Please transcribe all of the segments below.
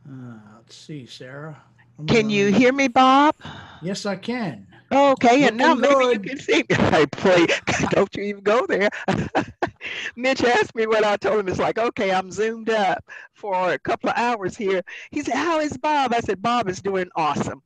Let's see, Sarah. I'm Can you gonna. hear me, Bob? Yes, I can. Okay, and now Looking maybe you good. can see me. Hey, please, don't you even go there. Mitch asked me what I told him. It's like, okay, I'm zoomed up for a couple of hours here. He said, how is Bob? I said, Bob is doing awesome.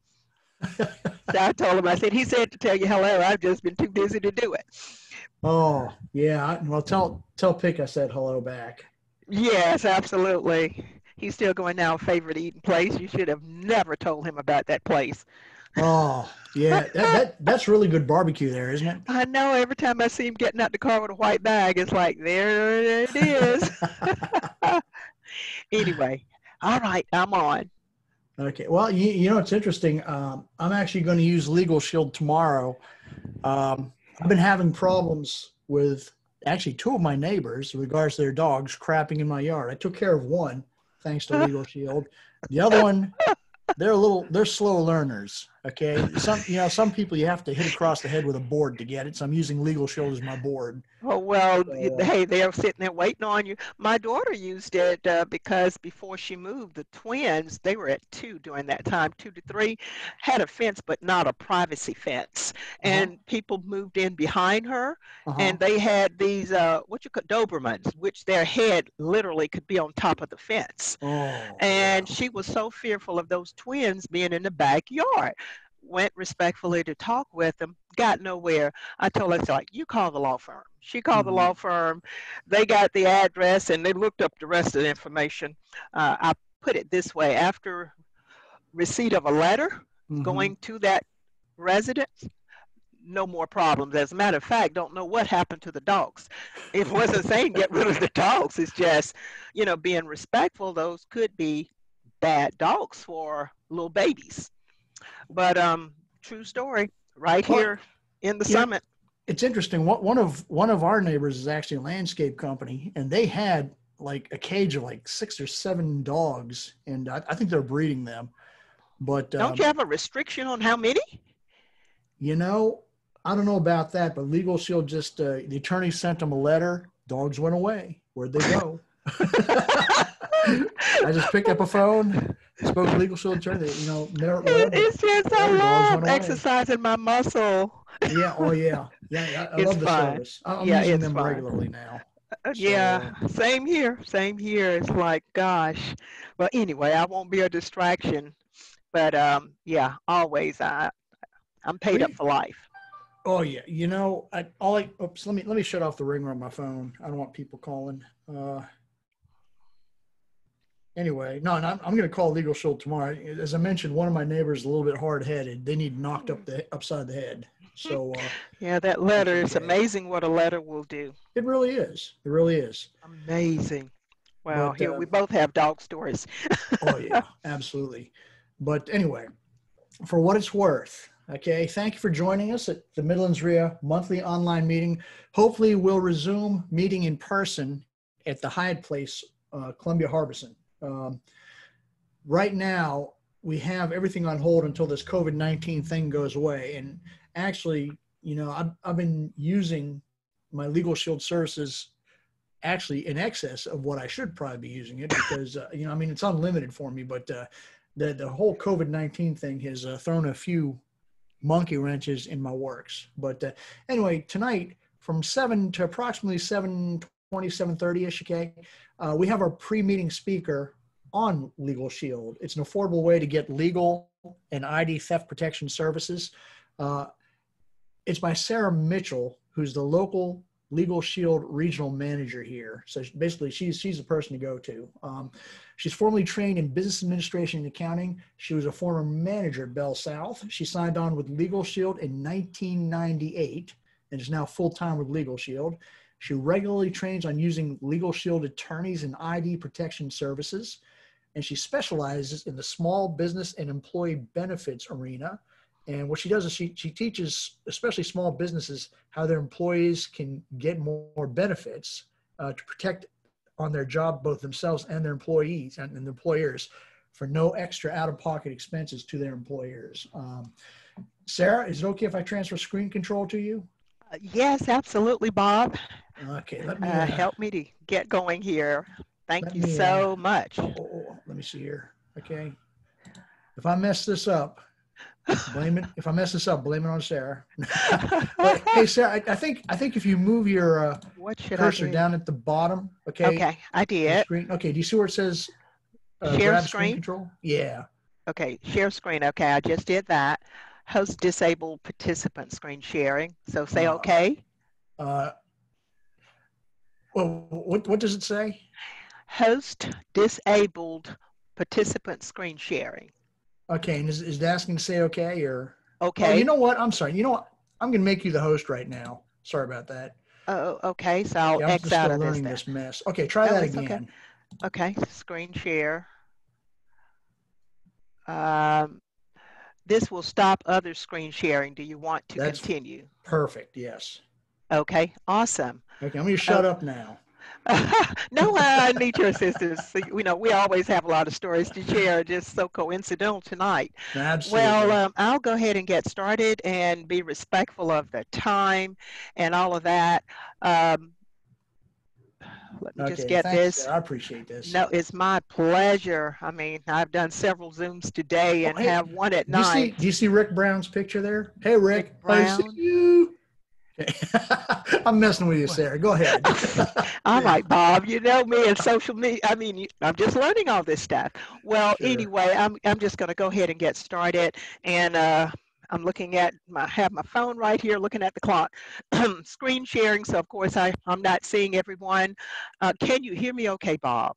So I told him, I said, he said to tell you hello. I've just been too busy to do it. Oh, yeah. Well, tell Pick I said hello back. Yes, absolutely. He's still going now, favorite eating place. You should have never told him about that place. Oh, yeah. That's really good barbecue there, isn't I know every time I see him getting out the car with a white bag, it's like, there it is. it? Anyway, all right, I'm on. Okay. Well, you know it's interesting. I'm actually going to use Legal Shield tomorrow. I've been having problems with actually two of my neighbors with regards to their dogs crapping in my yard. I took care of one thanks to Legal Shield. The other one, they're slow learners. Okay. Some people you have to hit across the head with a board to get it. So I'm using Legal Shield as my board. Oh, well, So, hey, they're sitting there waiting on you. My daughter used it because before she moved, the twins, they were at two during that time, 2 to 3, had a fence, but not a privacy fence. huh, And people moved in behind her, uh huh. and they had these, what you call Dobermans, which their head literally could be on top of the fence. Oh yeah. And she was so fearful of those twins being in the backyard. Went respectfully to talk with them, got nowhere. I told her, it's like, you call the law firm. She called the Hmm. law firm. They got the address and they looked up the rest of the information. I put it this way, after receipt of a letter Hmm. going to that residence, no more problems. As a matter of fact, don't know what happened to the dogs. It wasn't saying get rid of the dogs. It's just, being respectful. Those could be bad dogs for little babies. But true story, right Well, here in the you know, summit. it's interesting. One of our neighbors is actually a landscape company, and they had like a cage of like 6 or 7 dogs, and I think they're breeding them. But Don't you have a restriction on how many? you know, I don't know about that. But Legal Shield just the attorney sent them a letter. Dogs went away. Where'd they go? I just picked up a phone, spoke to Legal Shield attorney. Whatever. It's just Whatever. Dogs I went love away. exercising my muscle. Yeah. Oh yeah. Yeah. I It's love the fun. service. I'm Yeah, using it's them fun. regularly now. Yeah, So same here. Same here. It's like, gosh. Well, anyway, I won't be a distraction. But yeah, always I'm paid up we for life. Oh yeah, oops, let me shut off the ringer on my phone. I don't want people calling. Anyway, no, and I'm going to call Legal Shield tomorrow. As I mentioned, one of my neighbors is a little bit hard headed. They need knocked upside the head. So Yeah, that that letter, should it's be okay. amazing what a letter will do. It really is. It really is. Amazing. Well, But here we both have dog stories. oh yeah, absolutely. But anyway, for what it's worth. Okay, thank you for joining us at the Midlands RIA monthly online meeting. Hopefully, we'll resume meeting in person at the Hyatt Place, Columbia Harbison. Um, right now, we have everything on hold until this COVID-19 thing goes away. And actually, I've been using my Legal Shield services actually in excess of what I should probably be using it because I mean it's unlimited for me, but the whole COVID-19 thing has thrown a few monkey wrenches in my works. But anyway, tonight from 7 to approximately 7:20, 7:30 ish. Okay, we have our pre-meeting speaker on Legal Shield. It's an affordable way to get legal and ID theft protection services. Uh, it's by Sarah Mitchell, who's the local Legal Shield regional manager here. So basically, she's the person to go to. She's formerly trained in business administration and accounting. She was a former manager at Bell South. She signed on with Legal Shield in 1998 and is now full time with Legal Shield. She regularly trains on using Legal Shield attorneys and ID protection services, and she specializes in the small business and employee benefits arena. And what she does is she teaches, especially small businesses, how their employees can get more benefits to protect on their job both themselves and their employees and their employers for no extra out-of-pocket expenses to their employers. Sarah, is it okay if I transfer screen control to you? Yes, absolutely, Bob. Okay, let me Help me to get going here. Thank let you me so much. let me see here. Okay. If I mess this up, blame it. If I mess this up, blame it on Sarah. But hey, Sarah, I think if you move your What should I cursor do? down at the bottom, okay, Okay, I the did. screen. Okay, do you see where it says Share grab screen screen. control? Yeah. Okay, share screen. Okay, I just did that. Host disabled participant screen sharing. So say Uh, okay. uh, well, what does it say? Host disabled participant screen sharing. Okay, and is it asking to say okay or? Oh, you Okay. know what? I'm sorry. You know what? I'm gonna make you the host right now. Sorry about that. Oh, okay. So I'll Yeah, I'm X just out still of this learning then. this mess. Okay, try Oh, that it's okay. again. Okay, screen share. Um, this will stop other screen sharing. Do you want to That's continue? perfect. Yes. Okay, awesome. Okay, I'm gonna Oh, shut up now. no, I need your assistance. So, we always have a lot of stories to share, just so coincidental tonight. Well, Absolutely. I'll go ahead and get started and be respectful of the time and all of that. Um, Let me just Okay, get thanks, this. Sarah. I appreciate this. No, it's my pleasure. I mean, I've done several Zooms today Oh, and hey, have one at do you see night. do you see Rick Brown's picture there? Hey, Rick Rick. I see Brown. you. Okay. I'm messing with you, What? Sarah. Go ahead. I'm Yeah, like, Bob, you know me and social media. I mean, I'm just learning all this stuff. Well, sure. anyway, I'm just going to go ahead and get started. And I'm looking at have my phone right here, looking at the clock, screen sharing. So of course I'm not seeing everyone. Can you hear me? Okay, Bob.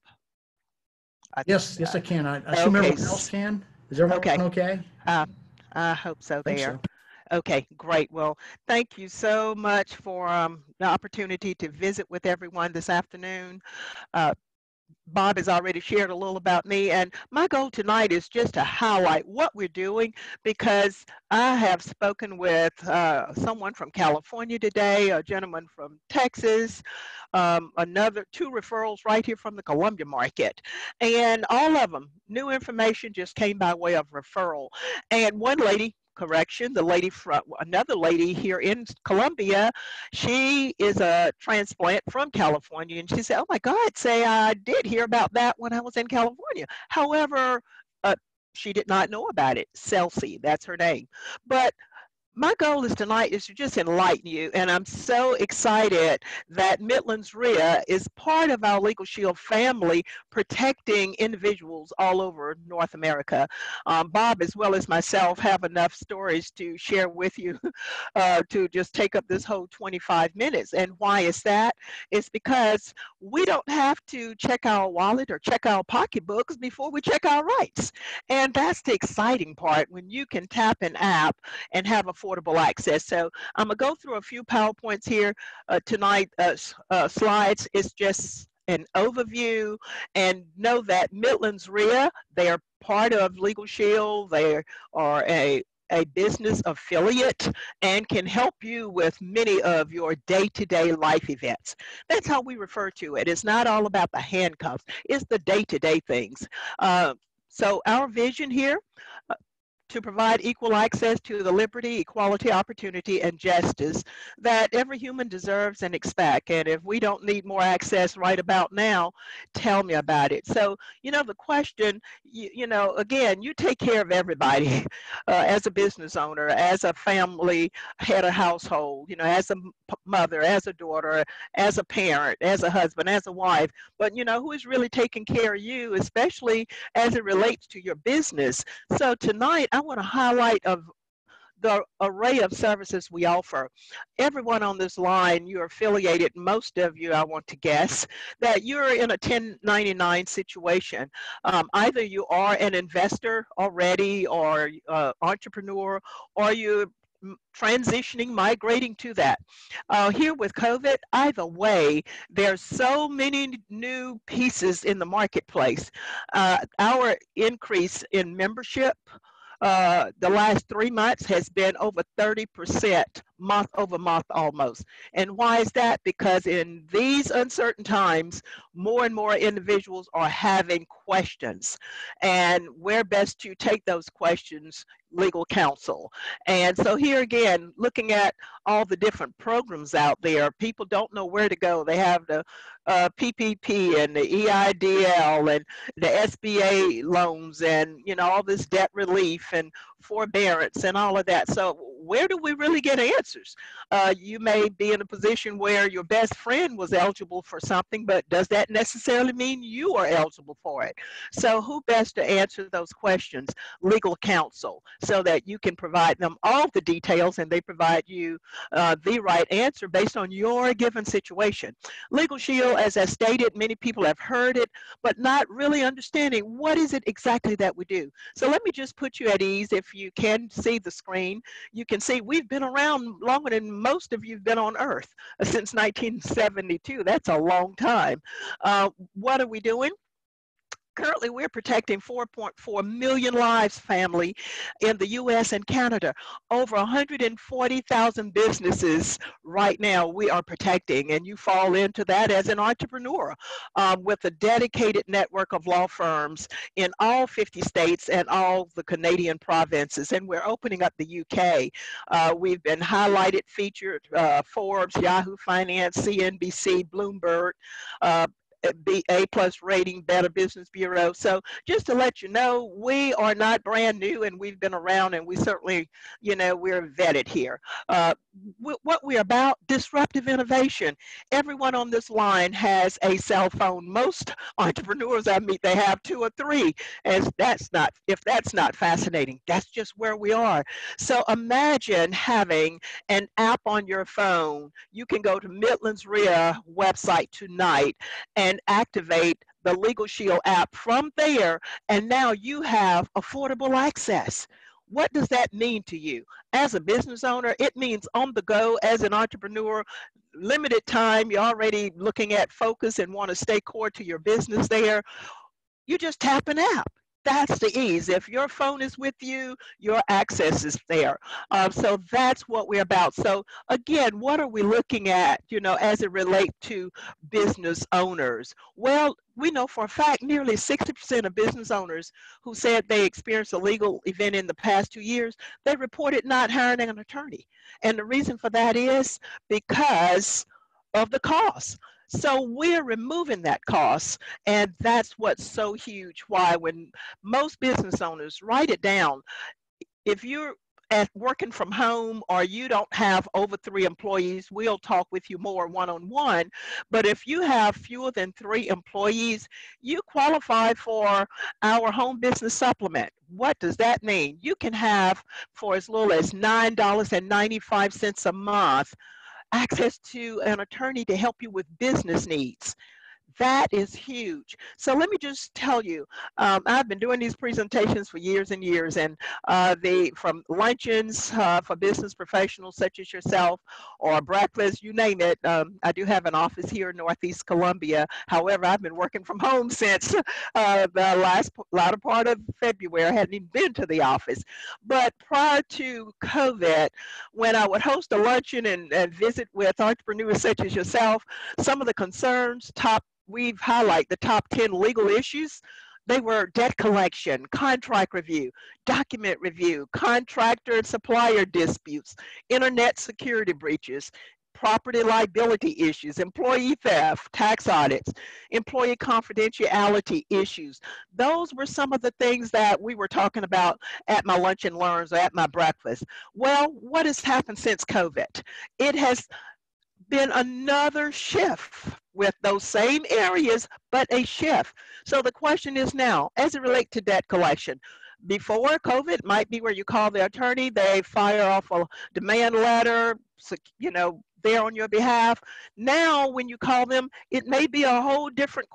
I, Yes, I can. I assume okay, everyone else can. Is everyone okay. okay? Uh, I hope so. I think There. so. Okay, great. Well, thank you so much for the opportunity to visit with everyone this afternoon. Uh, Bob has already shared a little about me, and my goal tonight is just to highlight what we're doing because I have spoken with someone from California today, a gentleman from Texas, another two referrals right here from the Columbia market, and all of them new information just came by way of referral. And one lady, correction, the lady from another lady here in Columbia, she is a transplant from California, and she said, "Oh my God, say I did hear about that when I was in California." However, she did not know about it. Celsi, that's her name. But my goal is tonight is to just enlighten you, and I'm so excited that Midlands RIA is part of our Legal Shield family, protecting individuals all over North America. Bob, as well as myself, have enough stories to share with you to just take up this whole 25 minutes. And why is that? It's because we don't have to check our wallet or check our pocketbooks before we check our rights. And that's the exciting part, when you can tap an app and have affordable access. So I'm gonna go through a few PowerPoints here tonight, slides. It's just an overview, and know that Midlands RIA, they are part of Legal Shield. They are a business affiliate and can help you with many of your day-to-day life events. That's how we refer to it. It's not all about the handcuffs, it's the day-to-day things. So our vision here, to provide equal access to the liberty, equality, opportunity, and justice that every human deserves and expect. And if we don't need more access right about now, tell me about it. So, the question, again, you take care of everybody as a business owner, as a family head of household, as a mother, as a daughter, as a parent, as a husband, as a wife. But, who is really taking care of you, especially as it relates to your business? So tonight, I want to highlight the array of services we offer. Everyone on this line, you're affiliated, most of you, I want to guess, that you're in a 1099 situation. Either you are an investor already, or entrepreneur, or you're transitioning, migrating to that. Here with COVID, either way, there's so many new pieces in the marketplace. Our increase in membership the last 3 months has been over 30% month over month almost. And why is that? Because in these uncertain times, more and more individuals are having questions. And where best to take those questions? Legal counsel. And so here again, looking at all the different programs out there, people don't know where to go. They have the PPP and the EIDL and the SBA loans and, you know, all this debt relief and forbearance and all of that. So where do we really get answers? You may be in a position where your best friend was eligible for something, but does that necessarily mean you are eligible for it? So who best to answer those questions? Legal counsel, so that you can provide them all the details and they provide you the right answer based on your given situation. Legal Shield, as I stated, many people have heard it, but not really understanding what is it exactly that we do. So let me just put you at ease. If you can see the screen, you can see we've been around longer than most of you have been on Earth since 1972. That's a long time. What are we doing? Currently, we're protecting 4.4 million lives, family, in the U.S. and Canada. Over 140,000 businesses right now we are protecting, and you fall into that as an entrepreneur with a dedicated network of law firms in all 50 states and all the Canadian provinces. And we're opening up the UK. We've been highlighted, featured, Forbes, Yahoo Finance, CNBC, Bloomberg, A+ rating, Better Business Bureau. So just to let you know, we are not brand new, and we've been around, and we certainly, you know, we're vetted here. What we're about, disruptive innovation. Everyone on this line has a cell phone. Most entrepreneurs I meet, they have 2 or 3. As that's not, if that's not fascinating, that's just where we are. So imagine having an app on your phone. You can go to Midlands RIA website tonight and activate the Legal Shield app from there, and now you have affordable access. What does that mean to you? As a business owner, it means on the go. As an entrepreneur, limited time, you're already looking at focus and want to stay core to your business there. You just tap an app. That's the ease. If your phone is with you, your access is there. So that's what we're about. So again, what are we looking at, you know, as it relates to business owners? Well, we know for a fact nearly 60% of business owners who said they experienced a legal event in the past 2 years, they reported not hiring an attorney. And the reason for that is because of the cost. So we're removing that cost, and that's what's so huge. Why, when most business owners, write it down, if you're working from home or you don't have over 3 employees, we'll talk with you more one-on-one. But if you have fewer than 3 employees, you qualify for our home business supplement. What does that mean? You can have, for as little as $9.95 a month, access to an attorney to help you with business needs. That is huge. So let me just tell you, I've been doing these presentations for years and years, and from luncheons for business professionals such as yourself, or breakfast, you name it. I do have an office here in Northeast Columbia. However, I've been working from home since the latter part of February. I hadn't even been to the office. But prior to COVID, when I would host a luncheon and visit with entrepreneurs such as yourself, some of the concerns, we've highlighted the top 10 legal issues. They were debt collection, contract review, document review, contractor and supplier disputes, internet security breaches, property liability issues, employee theft, tax audits, employee confidentiality issues. Those were some of the things that we were talking about at my lunch and learns or at my breakfast. Well, what has happened since COVID? It has been another shift with those same areas, but a shift. So the question is now, as it relates to debt collection, before COVID might be where you call the attorney, they fire off a demand letter, you know, there on your behalf. Now, when you call them, it may be a whole different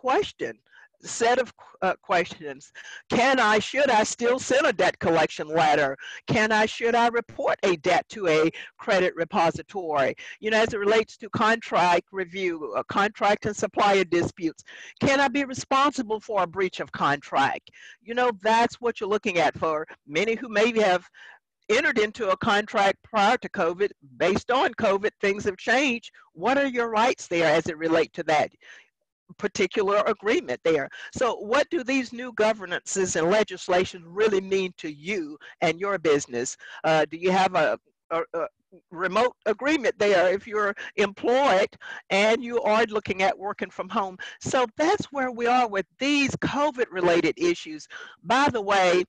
set of questions. Should I still send a debt collection letter? Should I report a debt to a credit repository? You know, as it relates to contract review, contract and supplier disputes, can I be responsible for a breach of contract? You know, that's what you're looking at for many who maybe have entered into a contract prior to COVID. Based on COVID, things have changed. What are your rights there as it relates to that particular agreement there? So what do these new governances and legislation really mean to you and your business? Do you have a remote agreement there if you're employed and you are looking at working from home? So that's where we are with these COVID related issues. By the way,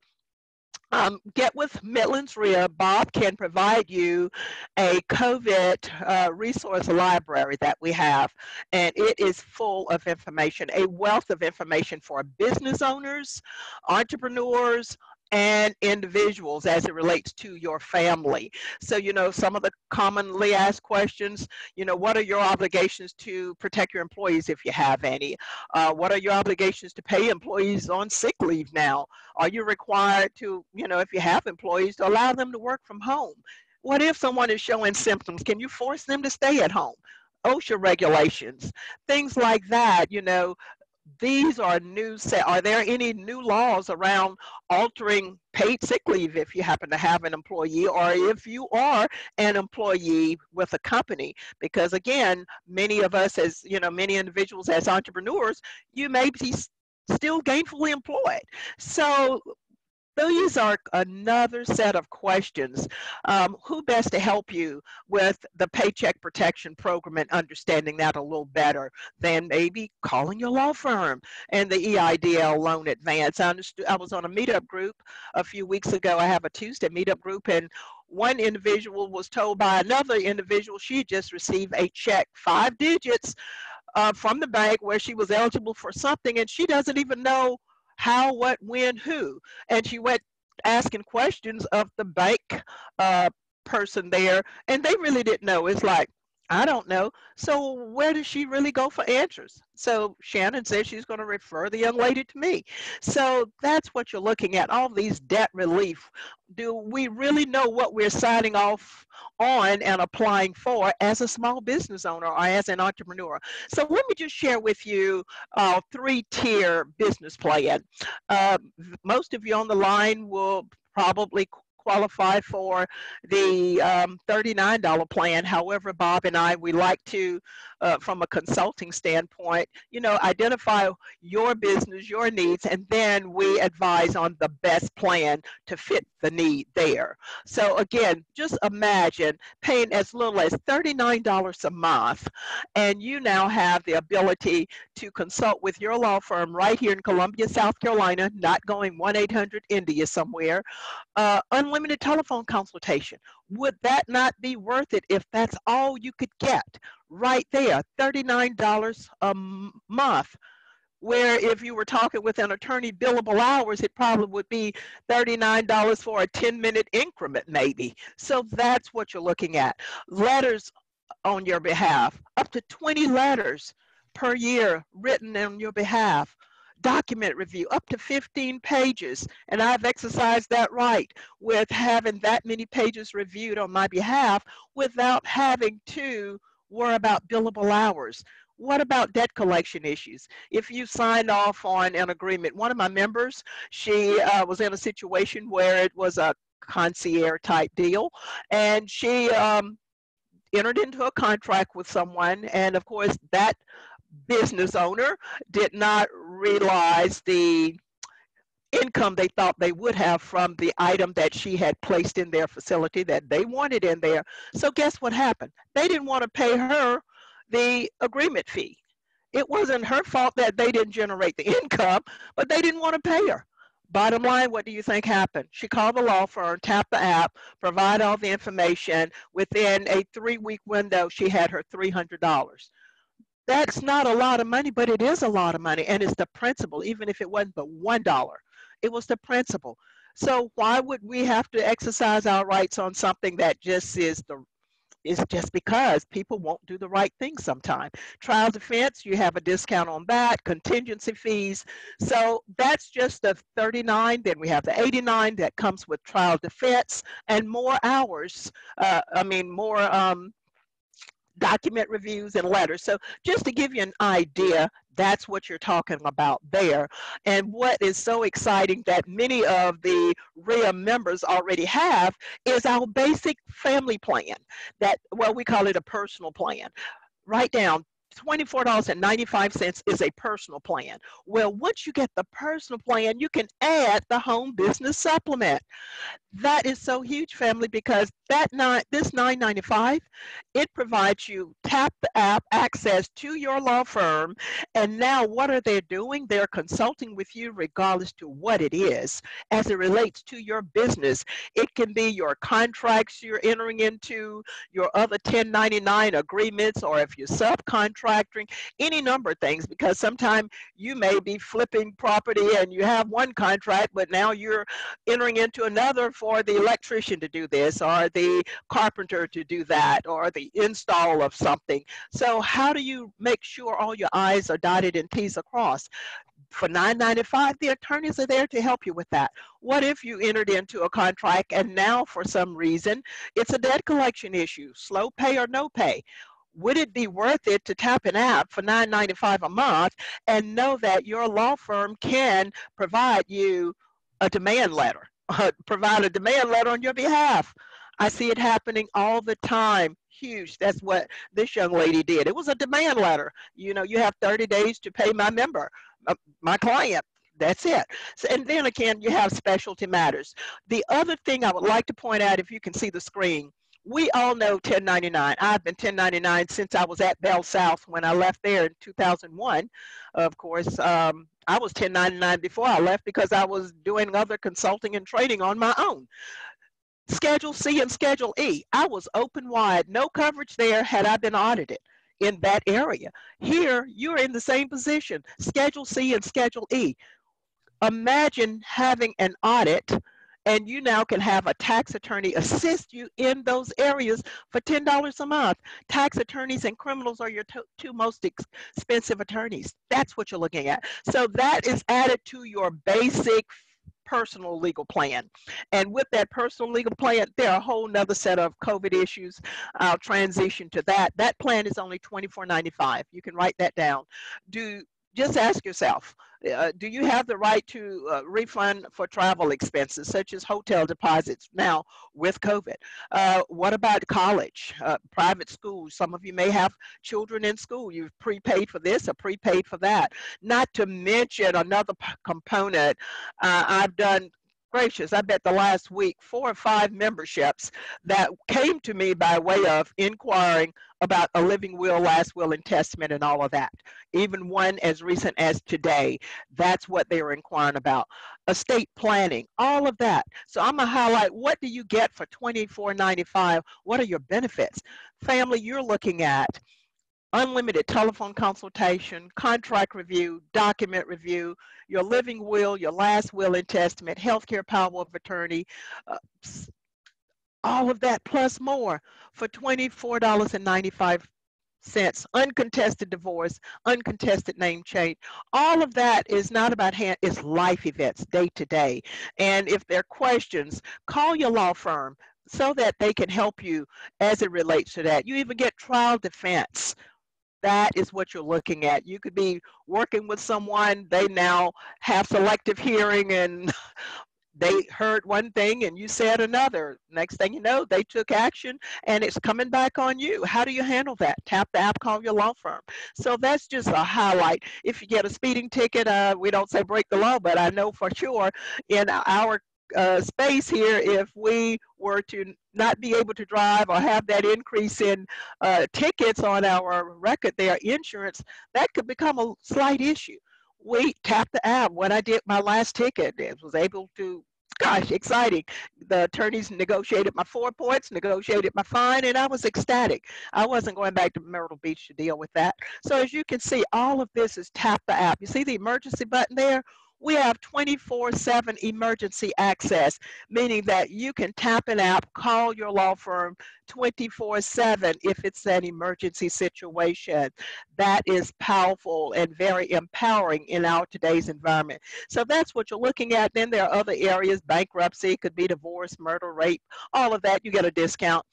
get with Midlands RIA. Bob can provide you a COVID resource library that we have, and it is full of information, a wealth of information for business owners, entrepreneurs, and individuals as it relates to your family. So, some of the commonly asked questions, what are your obligations to protect your employees if you have any? What are your obligations to pay employees on sick leave now? Are you required to, if you have employees, to allow them to work from home? What if someone is showing symptoms? Can you force them to stay at home? OSHA regulations, things like that, these are new set. Are there any new laws around altering paid sick leave if you happen to have an employee, or if you are an employee with a company? Because again, many of us as, many individuals as entrepreneurs, you may be still gainfully employed. So these are another set of questions. Who best to help you with the Paycheck Protection Program and understanding that a little better than maybe calling your law firm and the EIDL loan advance? I was on a meetup group a few weeks ago. I have a Tuesday meetup group, and one individual was told by another individual she just received a check, 5 digits, from the bank where she was eligible for something, and she doesn't even know how, what, when, who. And she went asking questions of the bank person there, and they really didn't know. It's like, I don't know. So where does she really go for answers? So Shannon says she's going to refer the young lady to me. So that's what you're looking at, all these debt relief. Do we really know what we're signing off on and applying for as a small business owner or as an entrepreneur? So let me just share with you a 3-tier business plan. Most of you on the line will probably qualify for the $39 plan. However, Bob and I, we like to, from a consulting standpoint, identify your business, your needs, and then we advise on the best plan to fit the need there. So again, just imagine paying as little as $39 a month, and you now have the ability to consult with your law firm right here in Columbia, South Carolina, not going 1-800-India somewhere. Unlimited telephone consultation. Would that not be worth it if that's all you could get right there, $39 a month? Where if you were talking with an attorney billable hours, it probably would be $39 for a 10-minute increment maybe. So that's what you're looking at. Letters on your behalf, up to 20 letters per year written on your behalf. Document review, up to 15 pages. And I've exercised that right with having that many pages reviewed on my behalf without having to worry about billable hours. What about debt collection issues? If you signed off on an agreement, one of my members, she was in a situation where it was a concierge type deal, and she entered into a contract with someone, and of course that business owner did not realize the income they thought they would have from the item that she had placed in their facility that they wanted in there. So guess what happened? They didn't want to pay her the agreement fee. It wasn't her fault that they didn't generate the income, but they didn't want to pay her. Bottom line, what do you think happened? She called the law firm, tapped the app, provided all the information. Within a 3-week window, she had her $300. That's not a lot of money, but it is a lot of money, and it's the principal, even if it wasn't but $1. It was the principal. So why would we have to exercise our rights on something that just is just because people won't do the right thing sometime? Trial defense, you have a discount on that, contingency fees. So that's just the $39. Then we have the $89 that comes with trial defense and more hours. More document reviews and letters. So just to give you an idea, that's what you're talking about there. And what is so exciting that many of the RIA members already have is our basic family plan that, well, we call it a personal plan. Write down $24.95 is a personal plan. Well, once you get the personal plan, you can add the home business supplement. That is so huge, family, because this $9.95, it provides you tap the app access to your law firm. And now what are they doing? They're consulting with you regardless to what it is as it relates to your business. It can be your contracts you're entering into, your other 1099 agreements, or if you're subcontracting, any number of things, because sometimes you may be flipping property and you have one contract, but now you're entering into another for the electrician to do this, or the carpenter to do that, or the install of something. So how do you make sure all your I's are dotted and T's are crossed? For $9.95, the attorneys are there to help you with that. What if you entered into a contract and now for some reason it's a debt collection issue, slow pay or no pay? Would it be worth it to tap an app for $9.95 a month and know that your law firm can provide you a demand letter, provide a demand letter on your behalf? I see it happening all the time. Huge. That's what this young lady did. It was a demand letter. You know, you have 30 days to pay my member, my client. That's it. So, and then again, you have specialty matters. The other thing I would like to point out, if you can see the screen, we all know 1099. I've been 1099 since I was at Bell South when I left there in 2001. Of course, I was 1099 before I left because I was doing other consulting and trading on my own. Schedule C and Schedule E, I was open wide, no coverage there had I been audited in that area. Here, you're in the same position, Schedule C and Schedule E. Imagine having an audit and you now can have a tax attorney assist you in those areas for $10 a month. Tax attorneys and criminals are your two most expensive attorneys. That's what you're looking at. So that is added to your basic personal legal plan. And with that personal legal plan, there are a whole nother set of COVID issues. I'll transition to that. That plan is only $24.95. You can write that down. Just ask yourself, do you have the right to refund for travel expenses, such as hotel deposits now with COVID? What about college, private schools? Some of you may have children in school. You've prepaid for this or prepaid for that. Not to mention another component. I've done, gracious, I bet the last week, 4 or 5 memberships that came to me by way of inquiring about a living will, last will, and testament and all of that. Even one as recent as today, that's what they were inquiring about. Estate planning, all of that. So I'm gonna highlight, what do you get for $24.95? What are your benefits? Family, you're looking at unlimited telephone consultation, contract review, document review, your living will, your last will and testament, healthcare power of attorney, all of that plus more for $24.95. Uncontested divorce, uncontested name change. All of that is not about it's life events day to day. And if there are questions, call your law firm so that they can help you as it relates to that. You even get trial defense. That is what you're looking at. You could be working with someone, they now have selective hearing and they heard one thing and you said another. Next thing you know, they took action and it's coming back on you. How do you handle that? Tap the app, call your law firm. So that's just a highlight. If you get a speeding ticket, we don't say break the law, but I know for sure in our space here, if we were to not be able to drive or have that increase in tickets on our record there, insurance, that could become a slight issue. We tapped the app. When I did my last ticket, I was able to, gosh, exciting. The attorneys negotiated my 4 points, negotiated my fine, and I was ecstatic. I wasn't going back to Myrtle Beach to deal with that. So as you can see, all of this is tap the app. You see the emergency button there? We have 24/7 emergency access, meaning that you can tap an app, call your law firm 24/7 if it's an emergency situation. That is powerful and very empowering in our today's environment. So that's what you're looking at. Then there are other areas, bankruptcy, could be divorce, murder, rape, all of that, you get a discount.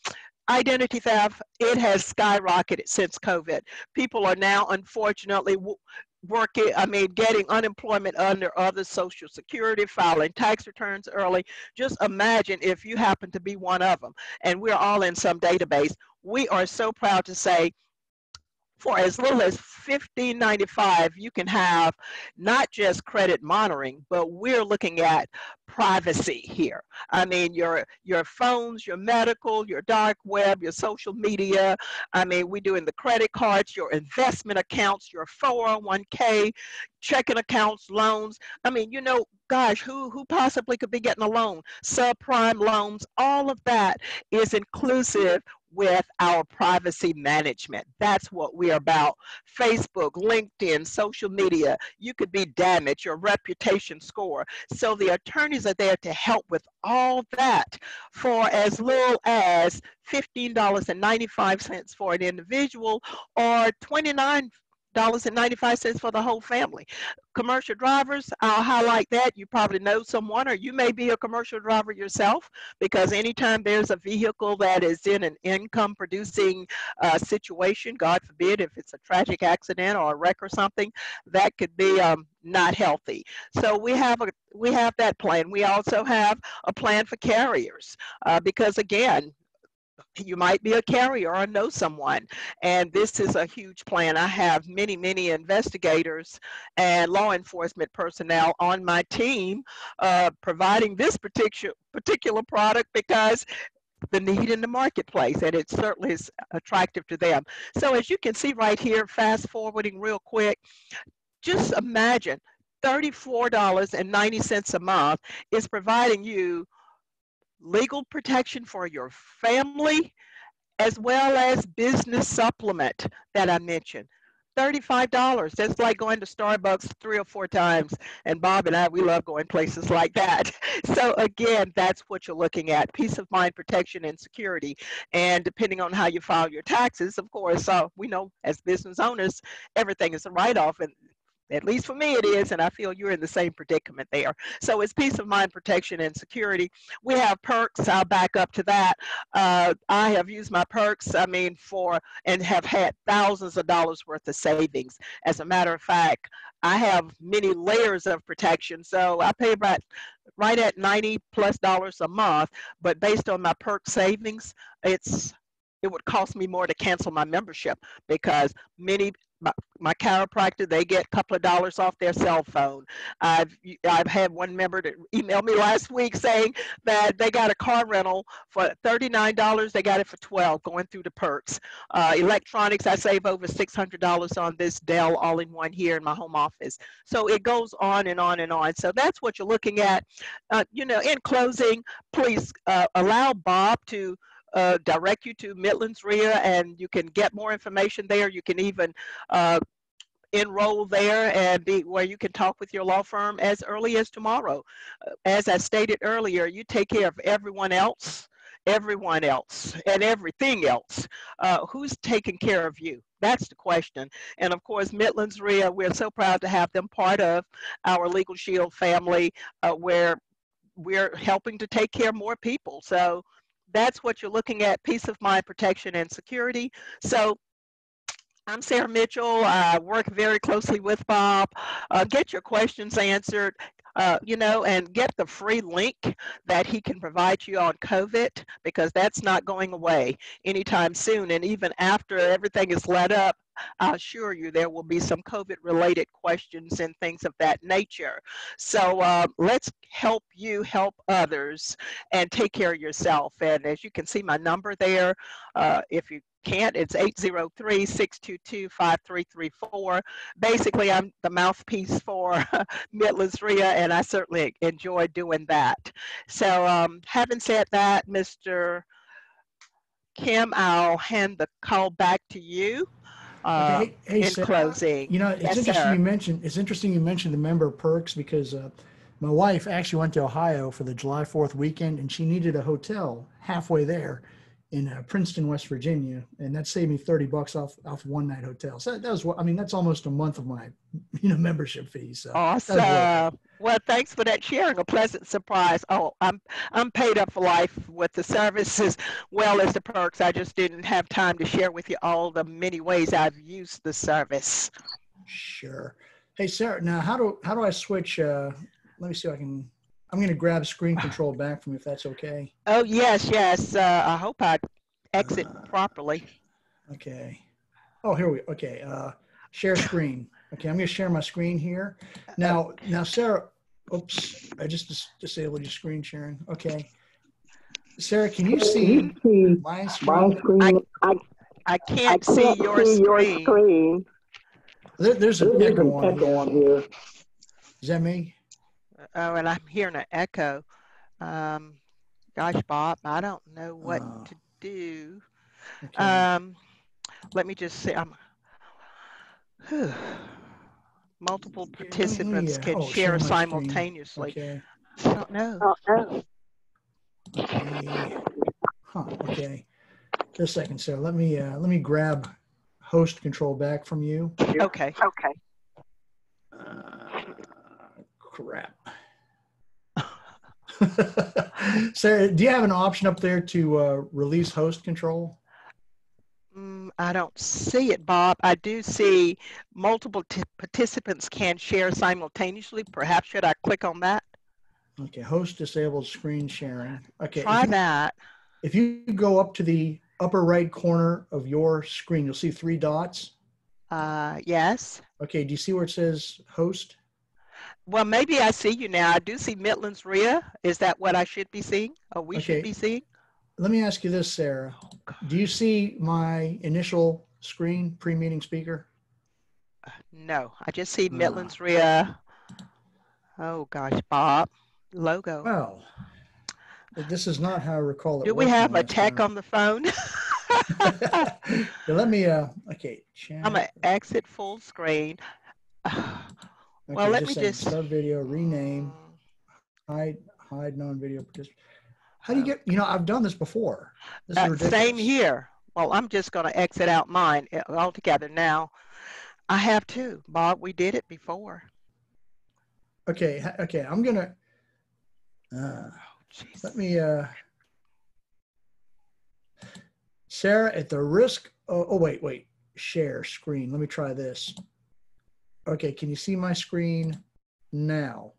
identity theft, it has skyrocketed since COVID. People are now, unfortunately, working, getting unemployment under other Social Security, filing tax returns early. Just imagine if you happen to be one of them, and we're all in some database. We are so proud to say, for as little as $15.95, you can have not just credit monitoring, but we're looking at privacy here. I mean, your phones, your medical, your dark web, your social media. I mean, we're doing the credit cards, your investment accounts, your 401k, checking accounts, loans. I mean, gosh, who possibly could be getting a loan? Subprime loans, all of that is inclusive with our privacy management. That's what we're about. Facebook, LinkedIn, social media, you could be damaged, your reputation score. So the attorneys are there to help with all that for as little as $15.95 for an individual, or $29.95 for the whole family. Commercial drivers, I'll highlight that. You probably know someone, or you may be a commercial driver yourself, because anytime there's a vehicle that is in an income producing situation, God forbid, if it's a tragic accident or a wreck or something, that could be not healthy. So we have that plan. We also have a plan for carriers, because again, you might be a carrier or know someone, and this is a huge plan. I have many investigators and law enforcement personnel on my team providing this particular product, because the need in the marketplace, and it certainly is attractive to them. So as you can see right here, fast forwarding real quick, just imagine $34.90 a month is providing you legal protection for your family, as well as business supplement that I mentioned. $35. That's like going to Starbucks 3 or 4 times. And Bob and I, we love going places like that. So again, that's what you're looking at: peace of mind, protection, and security. And depending on how you file your taxes, of course, we know as business owners, everything is a write-off, and at least for me it is, and I feel you're in the same predicament there. So it's peace of mind, protection, and security. We have perks. I'll back up to that. I have used my perks, and have had thousands of dollars worth of savings. As a matter of fact, I have many layers of protection. So I pay right at $90+ a month, but based on my perk savings, it would cost me more to cancel my membership, because my chiropractor, they get a couple of dollars off their cell phone. I've had one member that emailed me last week saying that they got a car rental for $39. They got it for $12, going through the perks. Electronics, I save over $600 on this Dell all-in-one here in my home office. So it goes on and on and on. So that's what you're looking at. In closing, please allow Bob to direct you to Midlands RIA, and you can get more information there. You can even enroll there and be where you can talk with your law firm as early as tomorrow. As I stated earlier, you take care of everyone else, and everything else. Who's taking care of you? That's the question. And of course, Midlands RIA, we're so proud to have them part of our Legal Shield family, where we're helping to take care of more people. So that's what you're looking at: peace of mind, protection, and security. So I'm Sarah Mitchell. I work very closely with Bob. Get your questions answered, and get the free link that he can provide you on COVID, because that's not going away anytime soon. And even after everything is let up, I assure you there will be some COVID-related questions and things of that nature. So let's help you help others and take care of yourself. And as you can see my number there, if you can't, it's 803-622-5334. Basically, I'm the mouthpiece for Midlands RIA, and I certainly enjoy doing that. So having said that, Mr. Kim, I'll hand the call back to you. Okay. Hey, in Sarah, closing. it's Yes, interesting sir. you mentioned the member perks, because my wife actually went to Ohio for the July 4th weekend, and she needed a hotel halfway there in Princeton, West Virginia, and that saved me $30 off one night hotel. So that was that's almost a month of my membership fee. So that was worth it. Awesome. Well, thanks for that sharing. A pleasant surprise. Oh, I'm paid up for life with the services, well as the perks. I just didn't have time to share with you all the many ways I've used the service. Sure. Hey, Sarah, now how do I switch? Let me see if I can. I'm going to grab screen control back from you if that's okay. Oh, yes, yes. I hope I exit Uh, properly. okay. Oh, here we. Okay. Share screen. Okay, I'm going to share my screen here. Now, Sarah. Oops, I just disabled your screen sharing. Okay, Sarah, can you Can you see see my my screen? I screen? I I can't see can't your see your screen. screen. There's an There's echo an on echo here. on here. Is that me? Oh, and I'm hearing an echo. Um, Gosh, Bob, I don't know what Uh, to do. okay. Um, Let me just say, whew. Multiple Okay, let me participants can oh, share share my screen. simultaneously. Okay. I don't know. Oh, oh. Okay. Huh. Okay. Just a second, Sarah. Let me grab host control back from you. Okay. Okay. Crap. Sarah, do you have an option up there to release host control? I don't see it, Bob. I do see multiple participants can share simultaneously. Perhaps should I click on that? Okay, host disabled screen sharing. Okay, Try that. if you go up to the upper right corner of your screen, you'll see three dots. Yes. Okay, do you see where it says host? Well, maybe I see you now. I do see Midlands RIA. Is that what I should be seeing, or we should Okay, be seeing? let me ask you this, Sarah. Do you see my initial screen pre-meeting speaker? No, I just see Uh, Midlands RIA. Oh gosh, Bob, logo. well, this is not how I recall it Do we working have a last tech time. on the phone? Yeah, let me, okay, I'm chat. gonna exit full screen. Well, Okay, let just me saying, just. start video, rename, mm, hide non-video participant. How do you oh, get, I've done this before. This is Same ridiculous. here. Well, I'm just gonna exit out mine altogether now. I have to, Bob. We did it before. Okay, okay, I'm gonna, let Jeez. me, Sarah, at the risk, wait, share screen. Let me try this. Okay, can you see my screen now?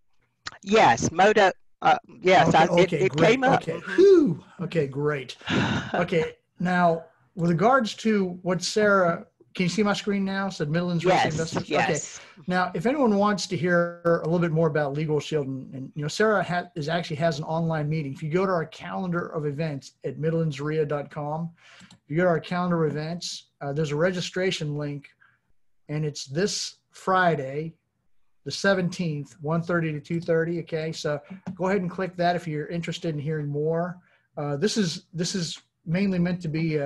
Yes, Moda. Yes, Okay, okay, it came great. up. Okay, whew. Okay, great. Okay, now with regards to what Sarah, can you see my screen now? Said Midlands Real Estate Yes, Investors. Okay, yes. now if anyone wants to hear a little bit more about Legal Shield, and Sarah actually has an online meeting. If you go to our calendar of events at midlandsrea.com, if you go to our calendar of events, there's a registration link, and it's this Friday, the 17th, 1:30 to 2:30. Okay, so go ahead and click that if you're interested in hearing more. This is mainly meant to be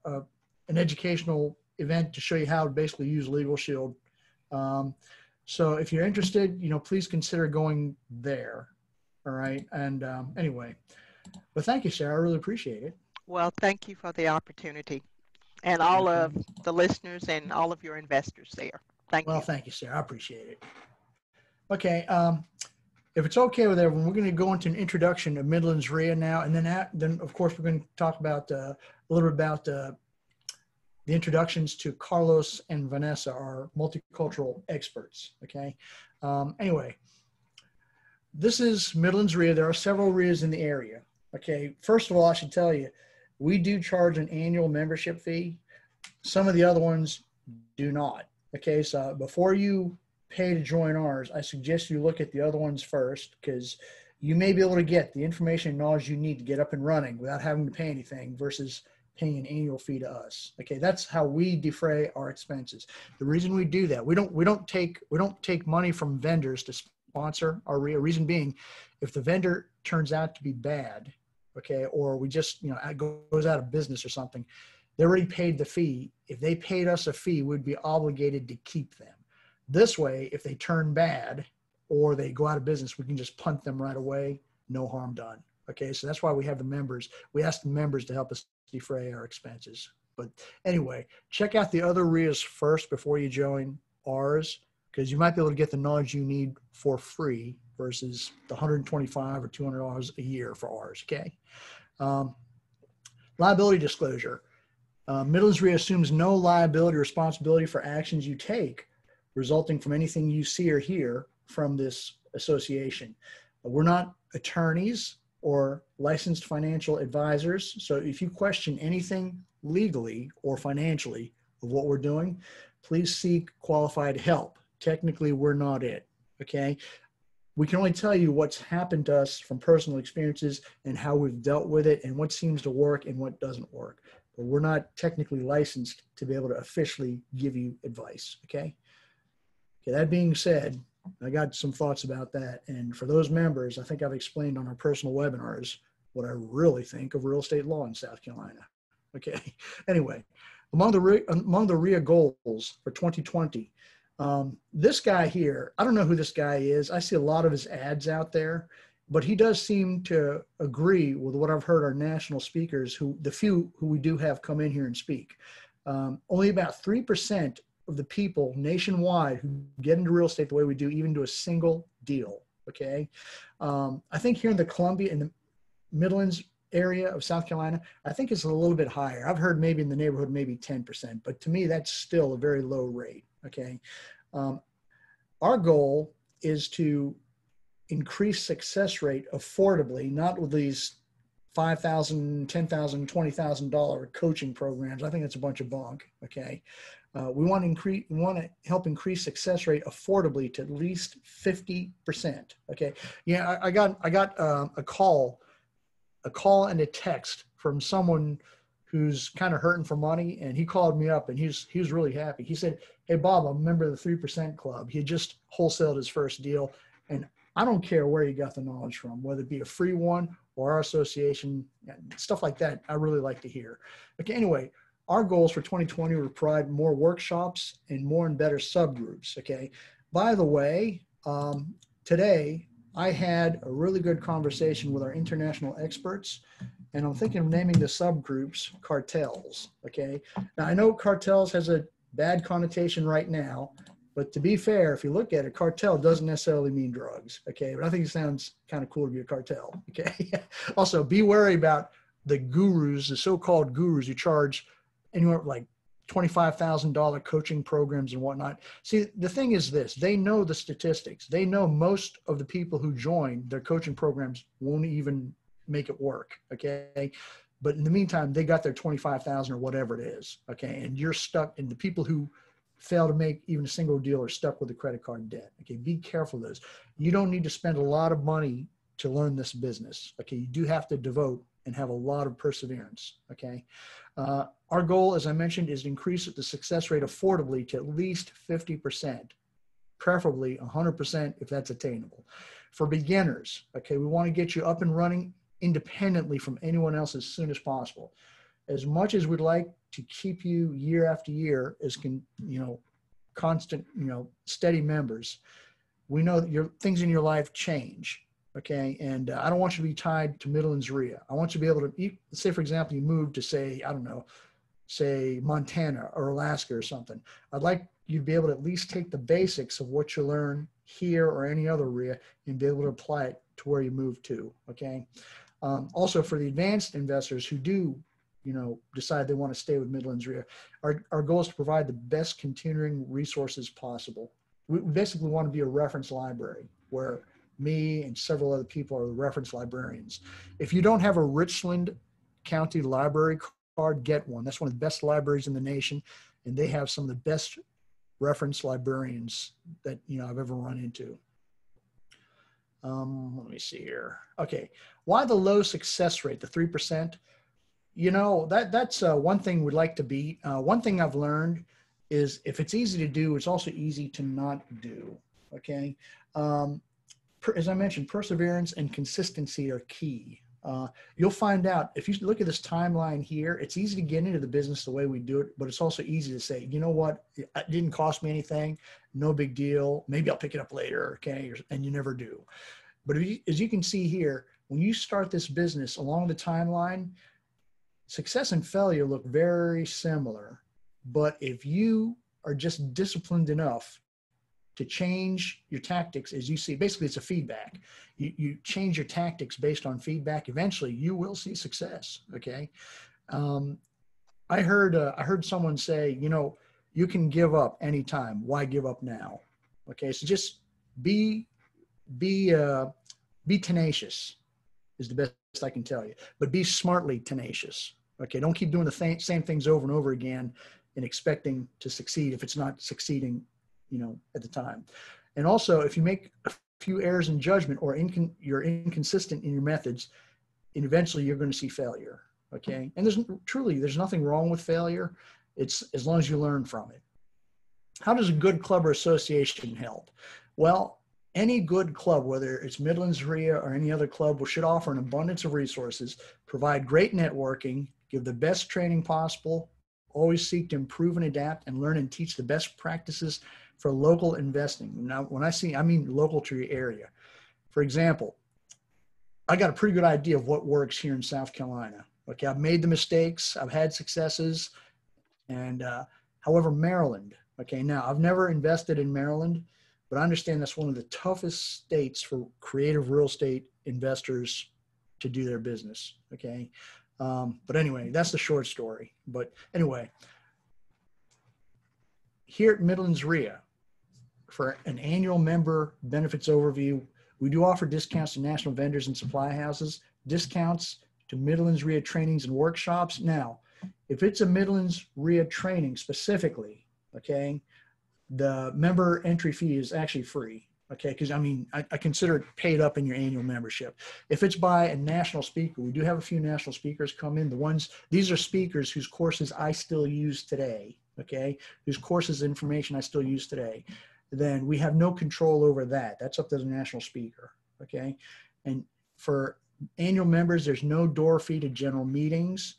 an educational event to show you how to basically use Legal Shield. Um, so if you're interested, please consider going there. All right, and anyway, but thank you, Sarah. I really appreciate it. Well, thank you for the opportunity, and all Okay. of the listeners and all of your investors there. Thank Well, you. thank you, Sarah. I appreciate it. Okay. If it's okay with everyone, we're going to go into an introduction of Midlands RIA now, and then of course we're going to talk about a little bit about the introductions to Carlos and Vanessa, our multicultural experts. Okay. Anyway, this is Midlands RIA. There are several RIAs in the area. Okay. First of all, I should tell you, we do charge an annual membership fee. Some of the other ones do not. Okay. So before you pay to join ours, I suggest you look at the other ones first, because you may be able to get the information and knowledge you need to get up and running without having to pay anything versus paying an annual fee to us. Okay, that's how we defray our expenses. The reason we do that, we don't take money from vendors to sponsor our RIA. Reason being, if the vendor turns out to be bad, okay, or we just goes out of business or something, they already paid the fee. If they paid us a fee, we'd be obligated to keep them. This way, if they turn bad or they go out of business, we can just punt them right away. No harm done. Okay, so that's why we have the members. We ask the members to help us defray our expenses. But anyway, check out the other RIAs first before you join ours, because you might be able to get the knowledge you need for free versus the $125 or $200 a year for ours. Okay. Liability disclosure. Midlands Re assumes no liability or responsibility for actions you take resulting from anything you see or hear from this association. We're not attorneys or licensed financial advisors. So if you question anything legally or financially of what we're doing, please seek qualified help. Technically, we're not it. Okay. We can only tell you what's happened to us from personal experiences and how we've dealt with it and what seems to work and what doesn't work. But we're not technically licensed to be able to officially give you advice. Okay. Okay. That being said, I got some thoughts about that. And for those members, I think I've explained on our personal webinars what I really think of real estate law in South Carolina. Okay. Anyway, among the REIA goals for 2020, this guy here, I don't know who this guy is. I see a lot of his ads out there, but he does seem to agree with what I've heard our national speakers, the few who we do have come in here and speak. Only about 3% of the people nationwide who get into real estate the way we do even do a single deal. Okay. I think here in the Midlands area of South Carolina, I think it's a little bit higher. I've heard maybe in the neighborhood, maybe 10%, but to me, that's still a very low rate. Okay. Our goal is to increase success rate affordably, not with these $5,000, $10,000, $20,000 coaching programs. I think that's a bunch of bunk. Okay. We want to help increase success rate affordably to at least 50%. Okay. Yeah. I got a call and a text from someone who's kind of hurting for money. And he called me up and he was really happy. He said, "Hey, Bob, I'm a member of the 3% Club." He just wholesaled his first deal. And I don't care where you got the knowledge from, whether it be a free one or our association, stuff like that. I really like to hear. Okay. Anyway, our goals for 2020 were to provide more workshops and more and better subgroups. Okay. By the way, today I had a really good conversation with our international experts, and I'm thinking of naming the subgroups cartels. Okay. Now I know cartels has a bad connotation right now, but to be fair, if you look at it, cartel doesn't necessarily mean drugs. Okay. But I think it sounds kind of cool to be a cartel. Okay. Also, be wary about the gurus, the so-called gurus who charge anywhere like $25,000 coaching programs and whatnot. See, the thing is this, they know the statistics. They know most of the people who join their coaching programs won't even make it work. Okay. But in the meantime, they got their 25,000 or whatever it is. Okay. And you're stuck, and the people who fail to make even a single deal are stuck with the credit card debt. Okay. Be careful of those. You don't need to spend a lot of money to learn this business. Okay. You do have to devote and have a lot of perseverance. Okay. Our goal, as I mentioned, is to increase the success rate affordably to at least 50%, preferably 100% if that's attainable. For beginners, okay, we want to get you up and running independently from anyone else as soon as possible. As much as we'd like to keep you year after year as constant, steady members, we know that things in your life change. Okay. And I don't want you to be tied to Midlands REIA. I want you to be able to, say, for example, you move to say Montana or Alaska or something. I'd like you to be able to at least take the basics of what you learn here or any other REIA and be able to apply it to where you move to. Okay. Also for the advanced investors who do, decide they want to stay with Midlands REIA, our goal is to provide the best continuing resources possible. We basically want to be a reference library where me and several other people are the reference librarians. If you don't have a Richland County library card, get one. That's one of the best libraries in the nation, and they have some of the best reference librarians that I've ever run into. Let me see here. Okay, why the low success rate, the 3%? That's one thing we'd like to beat. One thing I've learned is if it's easy to do, it's also easy to not do. Okay. As I mentioned, perseverance and consistency are key. You'll find out if you look at this timeline here, it's easy to get into the business the way we do it, but it's also easy to say, you know what, it didn't cost me anything, no big deal. Maybe I'll pick it up later. Okay. And you never do. But as you can see here, when you start this business along the timeline, success and failure look very similar. But if you are just disciplined enough to change your tactics as you see. Basically, it's a feedback. You change your tactics based on feedback. Eventually, you will see success. Okay. I heard someone say, you know, you can give up anytime. Why give up now? Okay. So just be tenacious is the best I can tell you, but be smartly tenacious. Okay. Don't keep doing the same things over and over again and expecting to succeed if it's not succeeding, you know, at the time. And also, if you make a few errors in judgment or you're inconsistent in your methods, and eventually you're going to see failure. Okay. And there's nothing wrong with failure. It's as long as you learn from it. How does a good club or association help? Well, any good club, whether it's Midlands REIA or any other club, should offer an abundance of resources, provide great networking, give the best training possible, always seek to improve and adapt, and learn and teach the best practices for local investing. Now, when I mean local to your area. For example, I got a pretty good idea of what works here in South Carolina. Okay, I've made the mistakes, I've had successes, and however, Maryland. Okay, now I've never invested in Maryland, but I understand that's one of the toughest states for creative real estate investors to do their business. Okay, but anyway, that's the short story. But anyway, here at Midlands REIA, for an annual member benefits overview, we do offer discounts to national vendors and supply houses, discounts to Midlands REIA trainings and workshops. Now, if it's a Midlands REIA training specifically, okay, the member entry fee is actually free. Okay, because I mean, I consider it paid up in your annual membership. If it's by a national speaker, we do have a few national speakers come in. These are speakers whose courses I still use today, okay, whose courses information I still use today. Then we have no control over that. That's up to the national speaker, okay? And for annual members, there's no door fee to general meetings.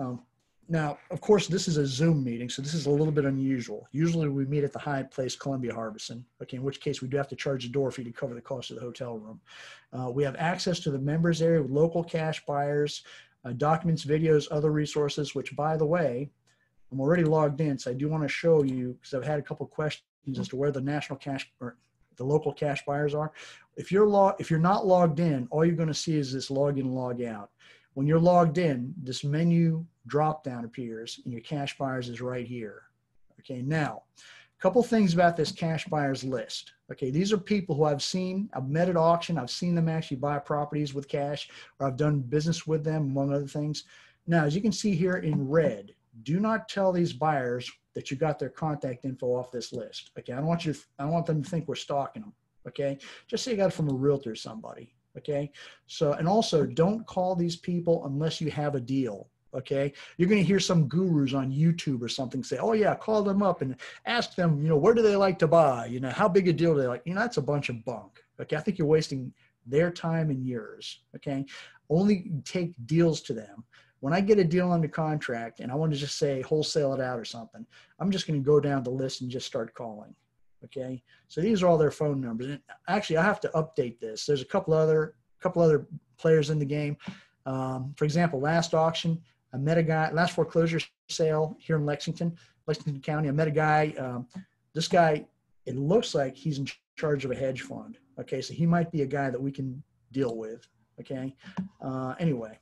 Now, of course, this is a Zoom meeting, so this is a little bit unusual. Usually we meet at the Hyatt Place, Columbia Harbison, okay, in which case we do have to charge a door fee to cover the cost of the hotel room. We have access to the members area with local cash buyers, documents, videos, other resources, which, by the way, I'm already logged in, so I do want to show you, because I've had a couple questions as to where the national cash or the local cash buyers are. If you're not logged in, all you're going to see is this log in, log out. When you're logged in, this menu drop down appears and your cash buyers is right here. Okay, now, a couple things about this cash buyers list. Okay, these are people who I've met at auction, I've seen them actually buy properties with cash, or I've done business with them, among other things. Now, as you can see here in red, do not tell these buyers that you got their contact info off this list. Okay, I don't want them to think we're stalking them. Okay, just say you got it from a realtor or somebody. Okay, so, and also don't call these people unless you have a deal. Okay, you're going to hear some gurus on YouTube or something say, oh yeah, call them up and ask them, you know, where do they like to buy? You know, how big a deal do they like? You know, that's a bunch of bunk. Okay, I think you're wasting their time and yours. Okay, only take deals to them. When I get a deal under contract and I want to just say wholesale it out or something, I'm just going to go down the list and just start calling. Okay, so these are all their phone numbers. And actually, I have to update this. There's a couple other players in the game. For example, last auction, I met a guy. Last foreclosure sale here in Lexington County. I met a guy. This guy, it looks like he's in charge of a hedge fund. Okay, so he might be a guy that we can deal with. Okay, anyway.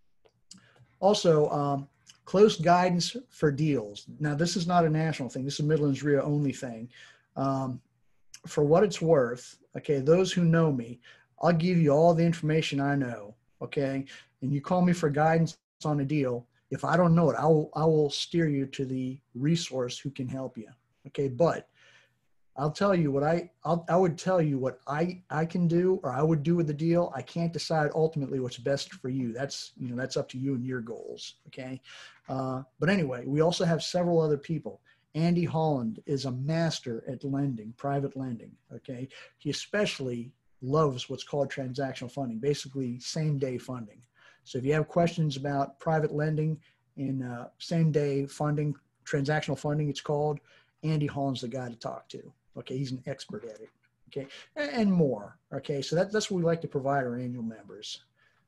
Also, close guidance for deals. Now, this is not a national thing. This is a Midlands REIA only thing. For what it's worth, okay, those who know me, I'll give you all the information I know, okay? And you call me for guidance on a deal. If I don't know it, I will steer you to the resource who can help you, okay? But I'll tell you what I would tell you what I can do or I would do with the deal. I can't decide ultimately what's best for you. That's up to you and your goals. Okay. But anyway, we also have several other people. Andy Holland is a master at lending, private lending. Okay. He especially loves what's called transactional funding, basically same day funding. So if you have questions about private lending and same day funding, transactional funding, it's called, Andy Holland's the guy to talk to. Okay, he's an expert at it. Okay, and more. Okay, so that's what we like to provide our annual members.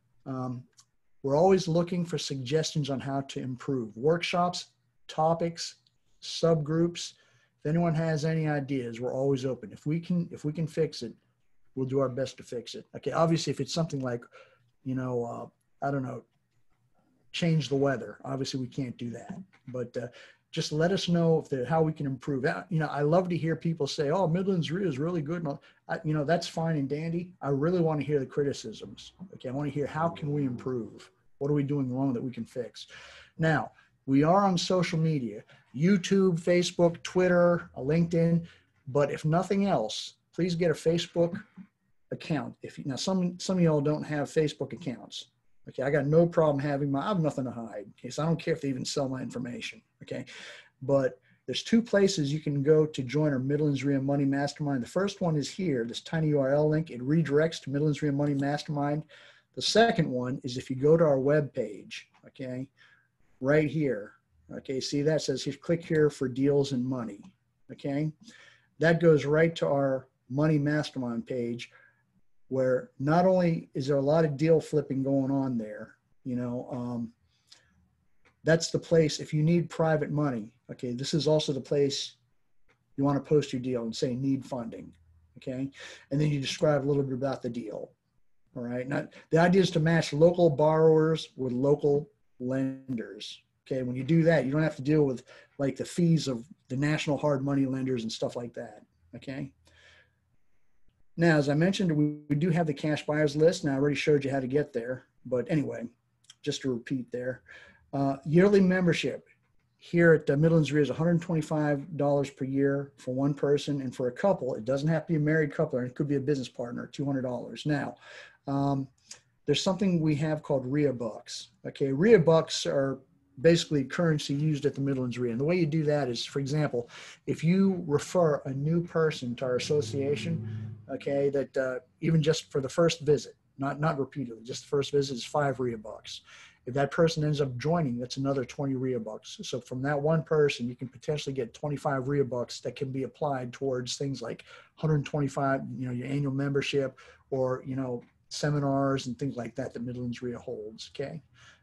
We're always looking for suggestions on how to improve workshops, topics, subgroups, If anyone has any ideas, we're always open. If we can fix it, we'll do our best to fix it. Okay. Obviously, if it's something like, I don't know, change the weather, obviously we can't do that. But just let us know how we can improve. I love to hear people say, "Oh, Midlands RIA is really good." And that's fine and dandy. I really want to hear the criticisms. Okay. I want to hear, how can we improve? What are we doing wrong that we can fix? Now, we are on social media, YouTube, Facebook, Twitter, LinkedIn. But if nothing else, please get a Facebook account. Some of y'all don't have Facebook accounts. Okay, I got no problem I have nothing to hide. Okay, so I don't care if they even sell my information. Okay, but there's 2 places you can go to join our Midlands RIA Money Mastermind. The first one is here, this tiny URL link. It redirects to Midlands RIA Money Mastermind. The second one is if you go to our web page, okay, right here. Okay, see that says here, click here for deals and money. Okay, that goes right to our Money Mastermind page, where not only is there a lot of deal flipping going on there, that's the place if you need private money. Okay, this is also the place you want to post your deal and say need funding. Okay, and then you describe a little bit about the deal. All right, the idea is to match local borrowers with local lenders. Okay, when you do that, you don't have to deal with like the fees of the national hard money lenders and stuff like that. Okay. Now, as I mentioned, we do have the cash buyers list. Now, I already showed you how to get there. But anyway, just to repeat there, yearly membership here at Midlands RIA is $125 per year for one person. And for a couple, it doesn't have to be a married couple, or it could be a business partner, $200. Now, there's something we have called RIA Bucks. Okay, RIA Bucks are basically currency used at the Midlands RIA. And the way you do that is, for example, if you refer a new person to our association, okay, that even just for the first visit, not repeatedly, just the first visit is 5 RIA Bucks. If that person ends up joining, that's another 20 RIA Bucks. So from that one person, you can potentially get 25 RIA Bucks that can be applied towards things like 125, your annual membership, or, seminars and things like that Midlands RIA holds. Okay.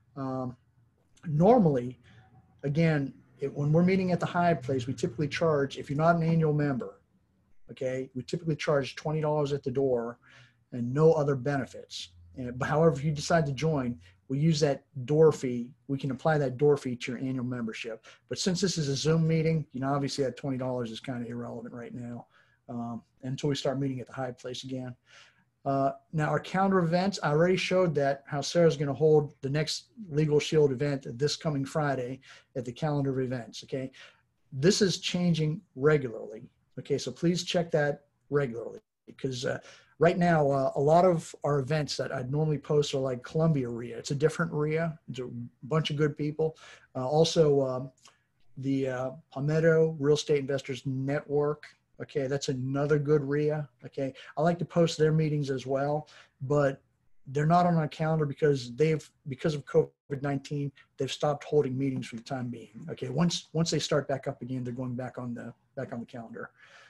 Normally, again, when we're meeting at the Hive place, we typically charge, if you're not an annual member, okay, we typically charge $20 at the door and no other benefits. But however, if you decide to join, we use that door fee. We can apply that door fee to your annual membership. But since this is a Zoom meeting, obviously that $20 is kind of irrelevant right now until we start meeting at the Hive place again. Now, our calendar events, I already showed how Sarah's going to hold the next Legal Shield event this coming Friday at the calendar of events, okay? This is changing regularly, okay? So please check that regularly, because right now, a lot of our events that I'd normally post are like Columbia RIA. It's a different RIA. It's a bunch of good people. Also, the Palmetto Real Estate Investors Network. Okay, that's another good RIA. Okay, I like to post their meetings as well, but they're not on our calendar because of COVID-19, they've stopped holding meetings for the time being. Okay, once they start back up again, they're going back on the calendar.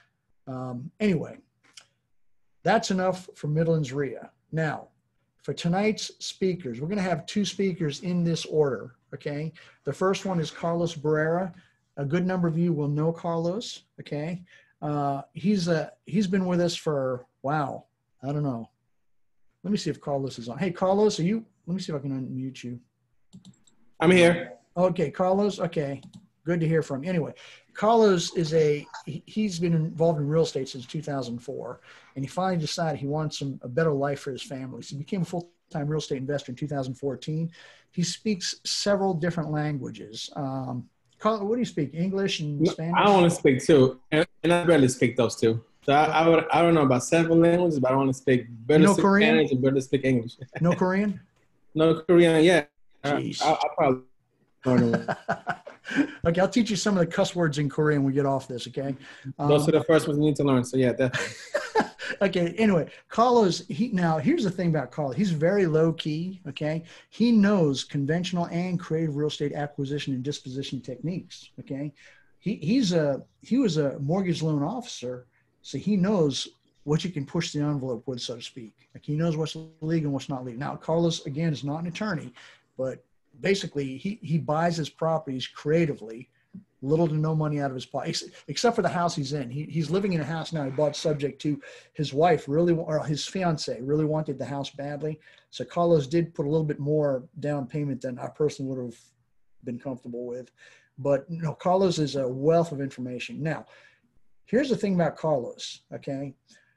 Anyway, that's enough for Midlands RIA. Now, for tonight's speakers, we're going to have 2 speakers in this order. Okay, the first one is Carlos Barrera. A good number of you will know Carlos. Okay. He's been with us for, wow, I don't know. Let me see if Carlos is on. Hey, Carlos, let me see if I can unmute you. I'm here. Okay, Carlos. Okay. Good to hear from you. Anyway, Carlos he's been involved in real estate since 2004, and he finally decided he wants a better life for his family. So he became a full-time real estate investor in 2014. He speaks several different languages. Carlos, what do you speak? English and Spanish? I want to speak too, and I barely speak those two. So I don't know about several languages, but I want to speak better Spanish and better speak English. No Korean? No Korean, yeah. Jeez. I'll probably learn them. Okay, I'll teach you some of the cuss words in Korean when we get off this, okay? Those are the first ones you need to learn, so yeah, definitely. Okay, anyway, Carlos, now here's the thing about Carlos. He's very low key, okay? He knows conventional and creative real estate acquisition and disposition techniques, okay? He was a mortgage loan officer, so he knows what you can push the envelope with, so to speak. Like, he knows what's legal and what's not legal. Now, Carlos, again, is not an attorney, but basically he buys his properties creatively little to no money out of his pocket, except for the house he's in. He's living in a house now he bought subject to his wife or his fiance really wanted the house badly. So Carlos did put a little bit more down payment than I personally would have been comfortable with. But Carlos is a wealth of information. Now, here's the thing about Carlos, okay?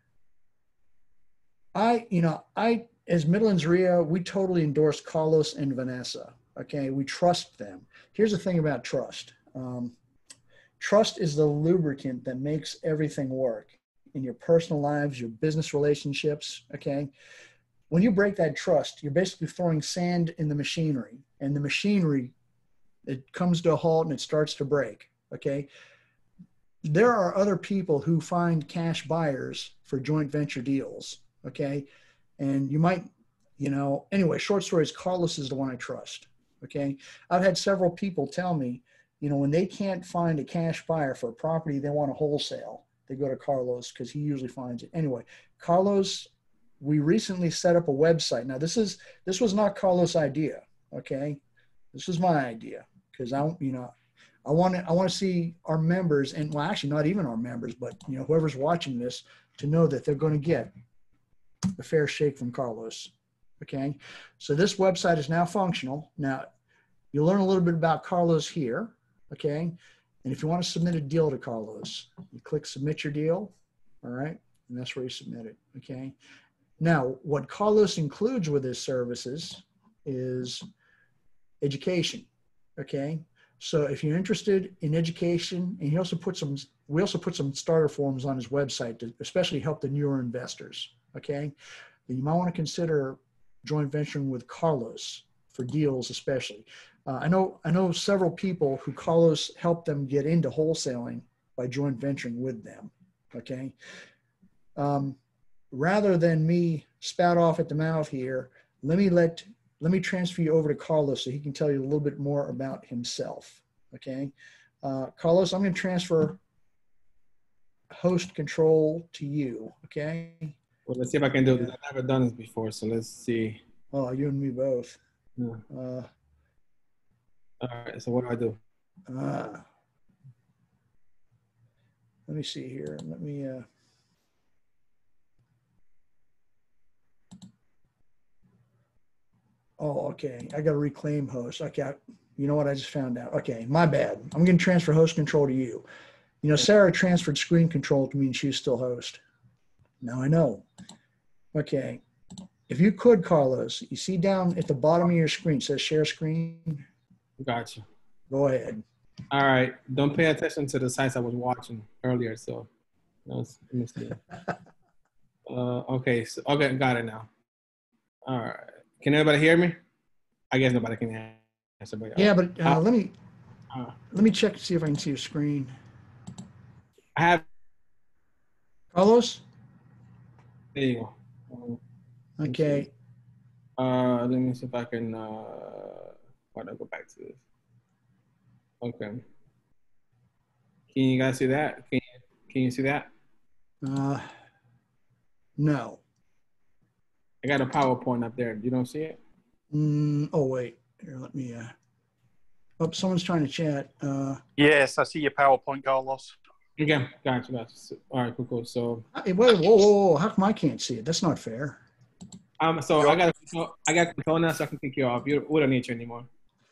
As Midlands RIA, we totally endorse Carlos and Vanessa, okay? We trust them. Here's the thing about trust. Trust is the lubricant that makes everything work in your personal lives, your business relationships, okay? When you break that trust, you're basically throwing sand in the machinery, and the machinery, it comes to a halt and it starts to break, okay? There are other people who find cash buyers for joint venture deals, okay? And you might, anyway, short story is Carlos is the one I trust, okay? I've had several people tell me, when they can't find a cash buyer for a property they want to wholesale, they go to Carlos because he usually finds it. Anyway, Carlos, we recently set up a website. Now, this was not Carlos' idea, okay? This was my idea because I want to see our members, and well, actually not even our members, but whoever's watching this, to know that they're going to get a fair shake from Carlos, okay? So this website is now functional. Now, you'll learn a little bit about Carlos here. Okay. And if you want to submit a deal to Carlos, you click submit your deal. All right. And that's where you submit it. Okay. Now, what Carlos includes with his services is education. Okay. So if you're interested in education, and we also put some starter forms on his website to especially help the newer investors. Okay. Then you might want to consider joint venturing with Carlos for deals, especially. I know several people who Carlos helped them get into wholesaling by joint venturing with them. Okay. Rather than me spout off at the mouth here, let me transfer you over to Carlos so he can tell you a little bit more about himself. Okay. Carlos, I'm going to transfer host control to you. Okay. Well, let's see if I can do this. I've never done this before, so let's see. Oh, you and me both. Yeah. All right, so what do I do? Let me see here. Let me, oh, okay. I got to reclaim host. Okay. You know what? I just found out. Okay. My bad. I'm going to transfer host control to you. Sarah transferred screen control to me and she's still host. Now I know. Okay. If you could, Carlos, you see down at the bottom of your screen, it says share screen. Gotcha. Go ahead. All right. Don't pay attention to the sites I was watching earlier. So, let me see. Okay. So, okay, got it now. All right. Can anybody hear me? I guess nobody can answer. But, yeah, but let me check to see if I can see your screen. I have. Carlos? There you go. Okay. Let me see if I can. Why don't I go back to this? Okay. Can you guys see that? Can you see that? No. I got a PowerPoint up there. You don't see it? Oh, wait. Here, let me. Oh, someone's trying to chat. Yes, I see your PowerPoint, Carlos. Okay, gotcha. All right, cool. So. Wait, whoa. How come I can't see it? That's not fair. So I got control now, so I can kick you off. We don't need you anymore.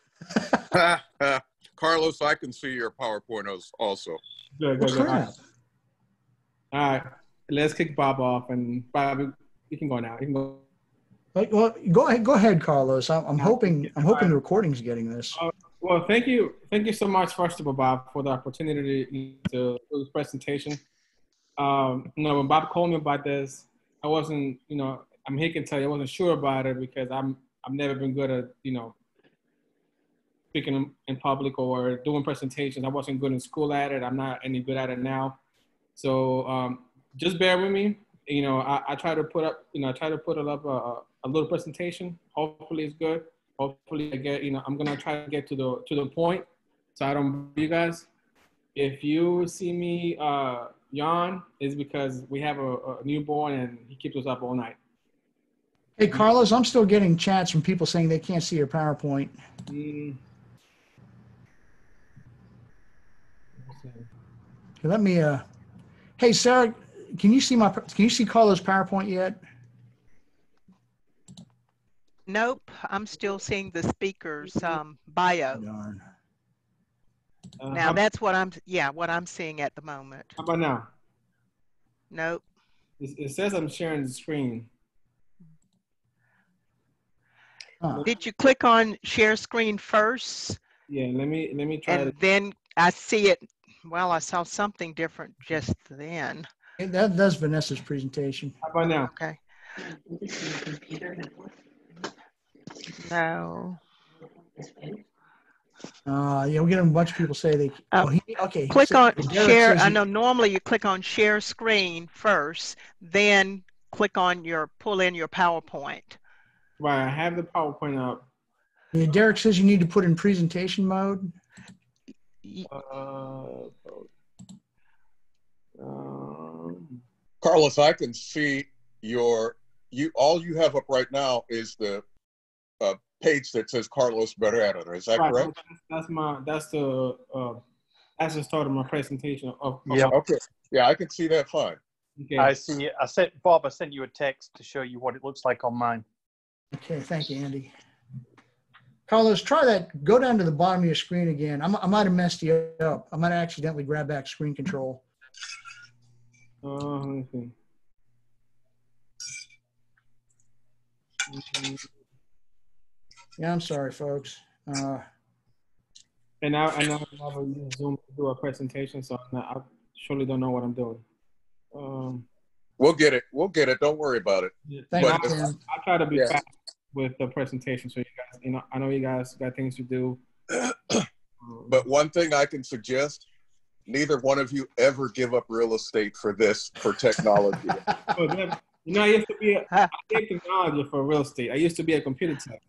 Carlos, I can see your PowerPoint also. Good. All right. All right, let's kick Bob off, and Bob, you can go now. You can go. Well, go ahead, Carlos. I'm hoping the recording's getting this. Well, thank you so much, first of all, Bob, for the opportunity to do this presentation. When Bob called me about this, I wasn't, he can tell you I wasn't sure about it because I've never been good at, speaking in public or doing presentations. I wasn't good in school at it. I'm not any good at it now. So just bear with me. I try to put up, a little presentation. Hopefully it's good. Hopefully I get, I'm going to try to get to the point so I don't bore you guys. If you see me yawn, it's because we have a newborn and he keeps us up all night. Hey, Carlos, I'm still getting chats from people saying they can't see your PowerPoint. Let me, hey, Sarah, can you see Carlos' PowerPoint yet? Nope, I'm still seeing the speaker's bio. Darn. Now that's what I'm seeing at the moment. How about now? Nope. It says I'm sharing the screen. Huh. Did you click on share screen first? Yeah, let me try And it. then I see it. Well, I saw something different just then. That's Vanessa's presentation. How about now? Okay. No. Yeah, we're getting a bunch of people say they. Okay. Click on Derek share. says I know normally you click on share screen first, then click on pull in your PowerPoint. Right, I have the PowerPoint up. Yeah, Derek says you need to put in presentation mode. Carlos, I can see all you have up right now is the page that says Carlos Berrera. Is that correct? That's the start of my presentation. Yeah. Okay. Yeah, I can see that fine. Okay. I see. Bob, I sent you a text to show you what it looks like on mine. Okay, thank you, Andy. Carlos, try that. Go down to the bottom of your screen again. I might have messed you up. I might have accidentally grabbed back screen control. Let me see. Yeah, I'm sorry, folks. And now I never use Zoom to do a presentation, so I surely don't know what I'm doing. We'll get it. We'll get it. Don't worry about it. Thank But- you, Tim. I try to be Yes. fast with the presentation, so you guys, I know you guys got things to do. But one thing I can suggest, neither one of you ever give up real estate for technology. I used to be I did technology for real estate. I used to be a computer tech.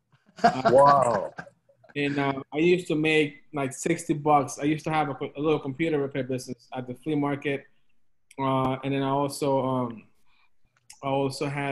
Wow. And I used to make like $60. I used to have a little computer repair business at the flea market, and then I also had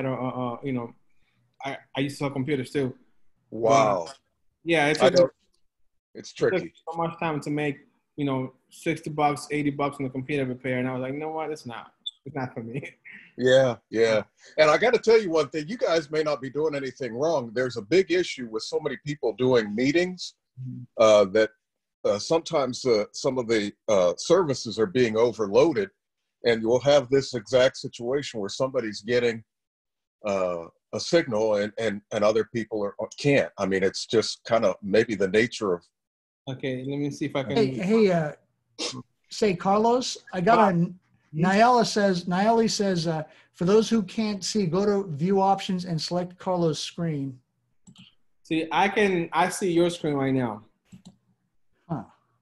I used to sell computers too. Wow. Yeah, I know. It's it took tricky. so much time to make $60, $80 on the computer repair, and I was like, you know what, it's not for me. Yeah, yeah. And I got to tell you one thing, you guys may not be doing anything wrong. There's a big issue with so many people doing meetings that sometimes some of the services are being overloaded, and you'll have this exact situation where somebody's getting a signal and other people can't. I mean, it's just kind of maybe the nature of. Okay, let me see if I can. Hey, say Carlos, I got a. Niali says, for those who can't see, go to view options and select Carlos' screen. See, I see your screen right now. Huh.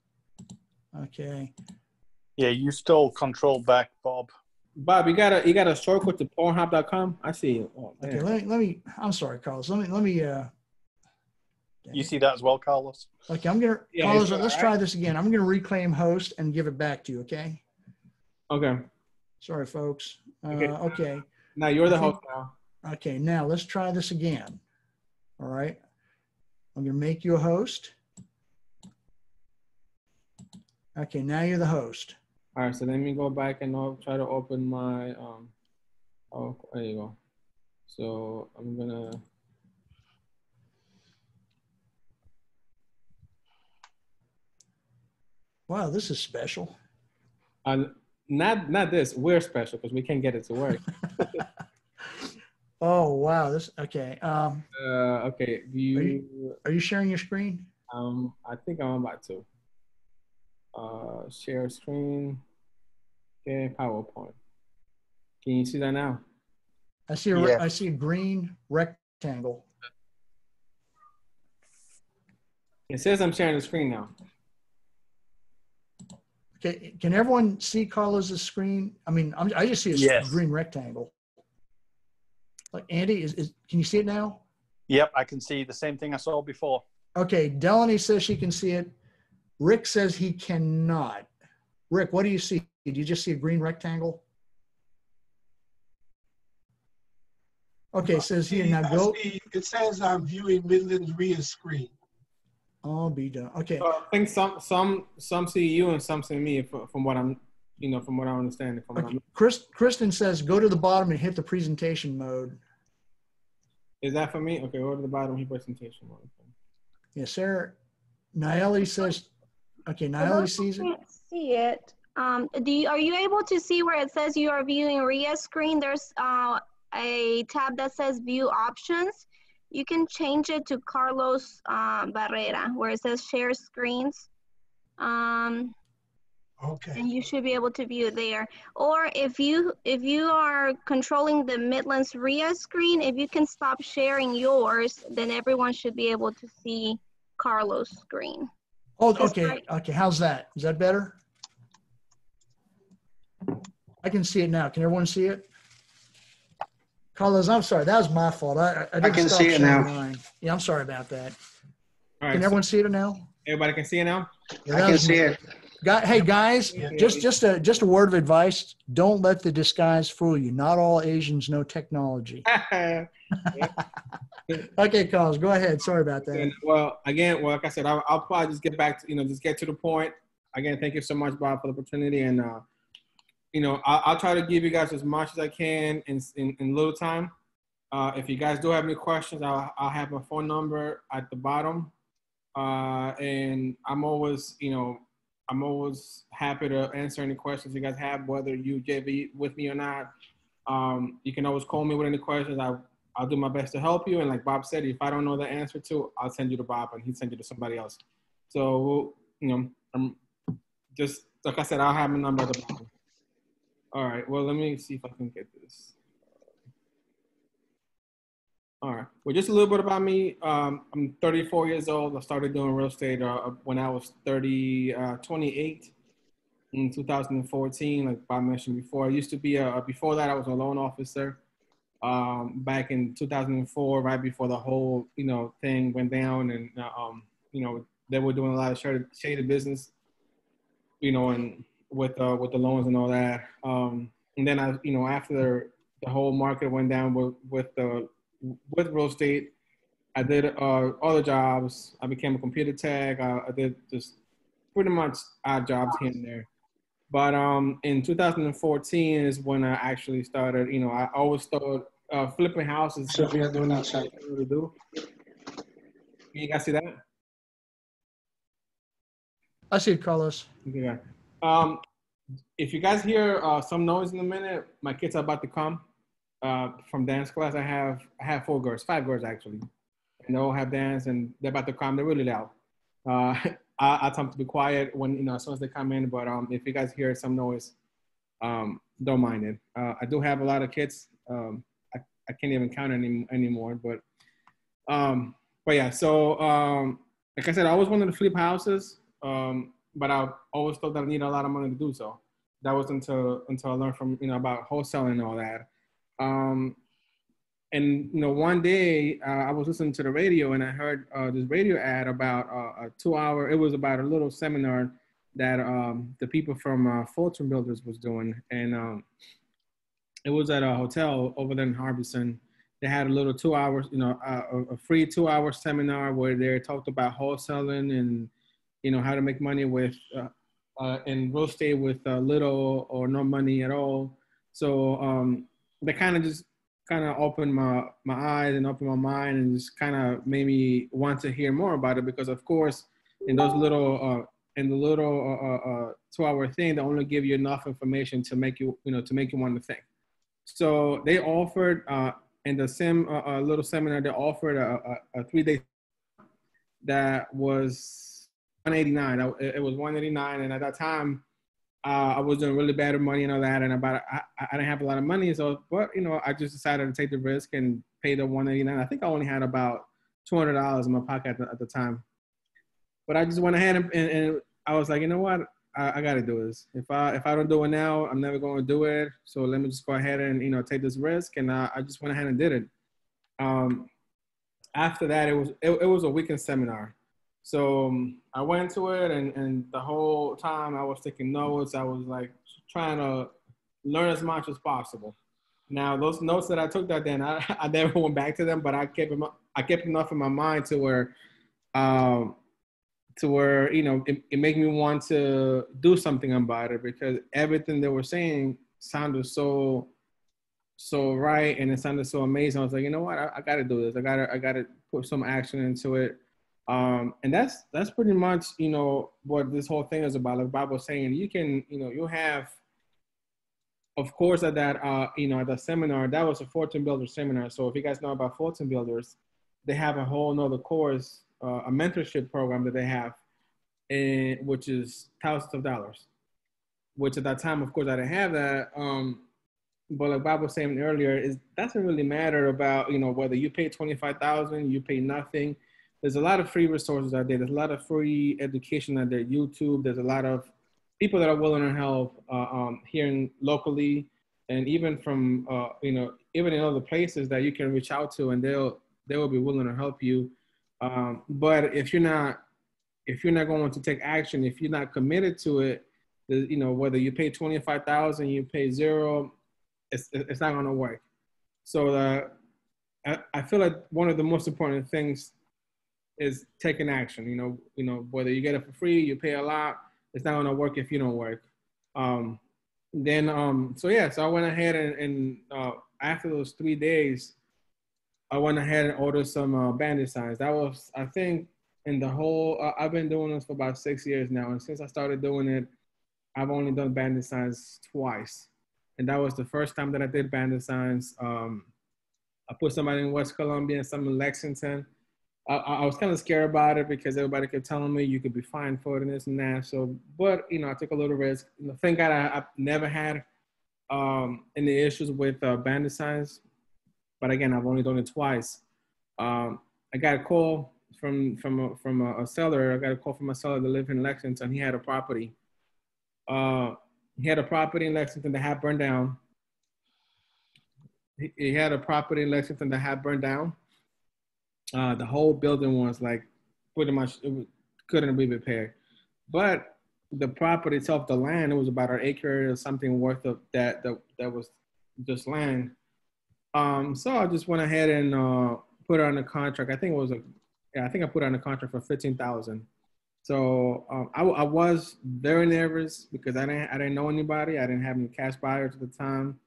Okay. Yeah, you still control back, Bob. Bob, you got a shortcut to Pornhub.com? I see you. Oh, Okay, let me, I'm sorry, Carlos. Let me, You see that as well, Carlos? okay, Yeah, Carlos, it's let's try this again. I'm going to reclaim host and give it back to you, okay? Okay. Sorry, folks. Okay. Okay. Now you're the host now. Okay, now let's try this again. All right. I'm going to make you a host. Okay, now you're the host. All right, so let me go back and I'll try to open my, oh, there you go. So I'm gonna. Wow, this is special. Not this, we're special because we can't get it to work. Oh, wow. Okay. Okay, Are you sharing your screen? I think I'm about to. Share screen. Okay, PowerPoint. Can you see that now? I see a green rectangle. It says I'm sharing the screen now. Okay, can everyone see Carlos's screen? I mean, I just see a Yes. green rectangle. Like Andy, can you see it now? Yep, I can see the same thing I saw before. Okay, Delaney says she can see it. Rick says he cannot. Rick, what do you see? Do you just see a green rectangle? Okay, it says here now go. It says I'm viewing Midlands RIA screen. All be done. Okay. So I think some see you and some see me from what I'm, from what I understand. From what Okay. Kristen says, go to the bottom and hit the presentation mode. Is that for me? Okay, go to the bottom, hit presentation mode. Yeah, Sarah. Naeli says, okay, For Naeli those who sees it. can't see it, are you able to see where it says you are viewing Ria's screen? There's a tab that says view options. You can change it to Carlos Barrera, where it says share screens. Okay. And you should be able to view it there. Or if you are controlling the Midlands RIA screen, if you can stop sharing yours, then everyone should be able to see Carlos' screen. Oh, okay. Okay. How's that? Is that better? I can see it now. Can everyone see it? Carlos, I'm sorry. That was my fault. I didn't can stop see it sharing now. mine. Yeah, I'm sorry about that. All right, Can everyone see it now? everybody can see it now? Yeah, I that can was see it. Hey guys, just a word of advice. Don't let the disguise fool you. Not all Asians know technology. Okay, Carlos, go ahead. Sorry about that. And, well, again, like I said, I'll probably just get back to, just get to the point. Again, thank you so much, Bob, for the opportunity. And, I'll try to give you guys as much as I can in little time. If you guys do have any questions, I'll have my phone number at the bottom. And I'm always happy to answer any questions you guys have, whether you get with me or not. You can always call me with any questions. I'll do my best to help you. And like Bob said, if I don't know the answer to, I'll send you to Bob and he'll send you to somebody else. So, just like I said, I'll have my number at the bottom. All right. Well, let me see if I can get this. All right. Well, just a little bit about me. I'm 34 years old. I started doing real estate when I was 28 in 2014, like Bob mentioned before. I used to be before that, I was a loan officer back in 2004, right before the whole, thing went down. And, they were doing a lot of shady business, and with the loans and all that. And then after the whole market went down with real estate, I did other jobs. I became a computer tech. I did just pretty much odd jobs here and there. But in 2014 is when I actually started. I always thought flipping houses. Sophia doing outside. To do. You guys see that? I see it, Carlos. Yeah. If you guys hear some noise in a minute, my kids are about to come from dance class. I have 5 girls actually, and they all have dance, and they're about to come. They're really loud. I tell them to be quiet when as soon as they come in. But if you guys hear some noise, don't mind it. I do have a lot of kids. I can't even count anymore. But yeah. So like I said, I always wanted to flip houses. But I always thought that I needed a lot of money to do so. That was until I learned from, about wholesaling and all that. And, one day I was listening to the radio and I heard this radio ad about a 2-hour, it was about a little seminar that the people from Fulton Builders was doing. And it was at a hotel over there in Harbison. They had a little 2 hours, a free 2-hour seminar where they talked about wholesaling and, how to make money with in real estate with little or no money at all. So they kind of opened my eyes and opened my mind and just kind of made me want to hear more about it, because of course in those little 2-hour thing, they only give you enough information to make you want to think. So they offered in the same little seminar, they offered a 3-day that was $189. It was $189, and at that time, I was doing really bad with money and all that, and I didn't have a lot of money, so but I just decided to take the risk and pay the $189. I think I only had about $200 in my pocket at the time, but I just went ahead and I was like, you know what, I got to do this. If I don't do it now, I'm never going to do it. So let me just go ahead and take this risk, and I just went ahead and did it. After that, it was a weekend seminar. So I went to it, and the whole time I was taking notes. I was like trying to learn as much as possible. Now those notes that I took that day, I never went back to them, but I kept enough in my mind to where to where, you know, it made me want to do something about it, because everything they were saying sounded so right, and it sounded so amazing. I was like, you know what, I got to do this. I got to put some action into it. And that's pretty much, you know, what this whole thing is about. Like Bob was saying, you can, you know, you have, of course, at that, you know, at the seminar, that was a Fortune Builder seminar. So if you guys know about Fortune Builders, they have a whole nother course, a mentorship program that they have, and which is thousands of dollars, which at that time, of course, I didn't have that. But like Bob was saying earlier, it doesn't really matter about, you know, whether you pay $25,000, you pay nothing. There's a lot of free resources out there. There's a lot of free education out there, YouTube. There's a lot of people that are willing to help here locally, and even from, you know, even in other places that you can reach out to, and they will be willing to help you. But if you're not going to take action, if you're not committed to it, you know, whether you pay $25,000, you pay $0, it's not going to work. So I feel like one of the most important things is taking action. You know, whether you get it for free, you pay a lot, it's not going to work if you don't work. So I went ahead and after those 3 days, I went ahead and ordered some bandit signs. That was, I think, in the whole, I've been doing this for about 6 years now. And since I started doing it, I've only done bandit signs twice. And that was the first time that I did bandit signs. I put somebody in West Columbia and some in Lexington. I was kind of scared about it because everybody kept telling me you could be fined for it and this and that. So, but, you know, I took a little risk. You know, thank God I've never had any issues with bandit signs. But again, I've only done it twice. I got a call from a seller. I got a call from a seller that lived in Lexington. He had a property. He had a property in Lexington that had burned down. He had a property in Lexington that had burned down. The whole building was like pretty much, it couldn't be repaired. But the property itself, the land, it was about an acre or something worth of that was just land. So I just went ahead and put it on a contract. I think I put it on a contract for $15,000. So I was very nervous because I didn't know anybody. I didn't have any cash buyers at the time.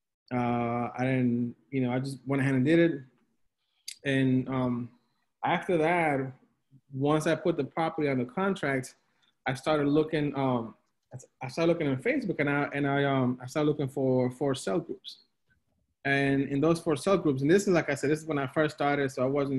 I just went ahead and did it. And after that, once I put the property on the contract, I started looking. I started looking on Facebook, and I started looking for sale groups. And in those for sale groups, and this is, like I said, this is when I first started, so I was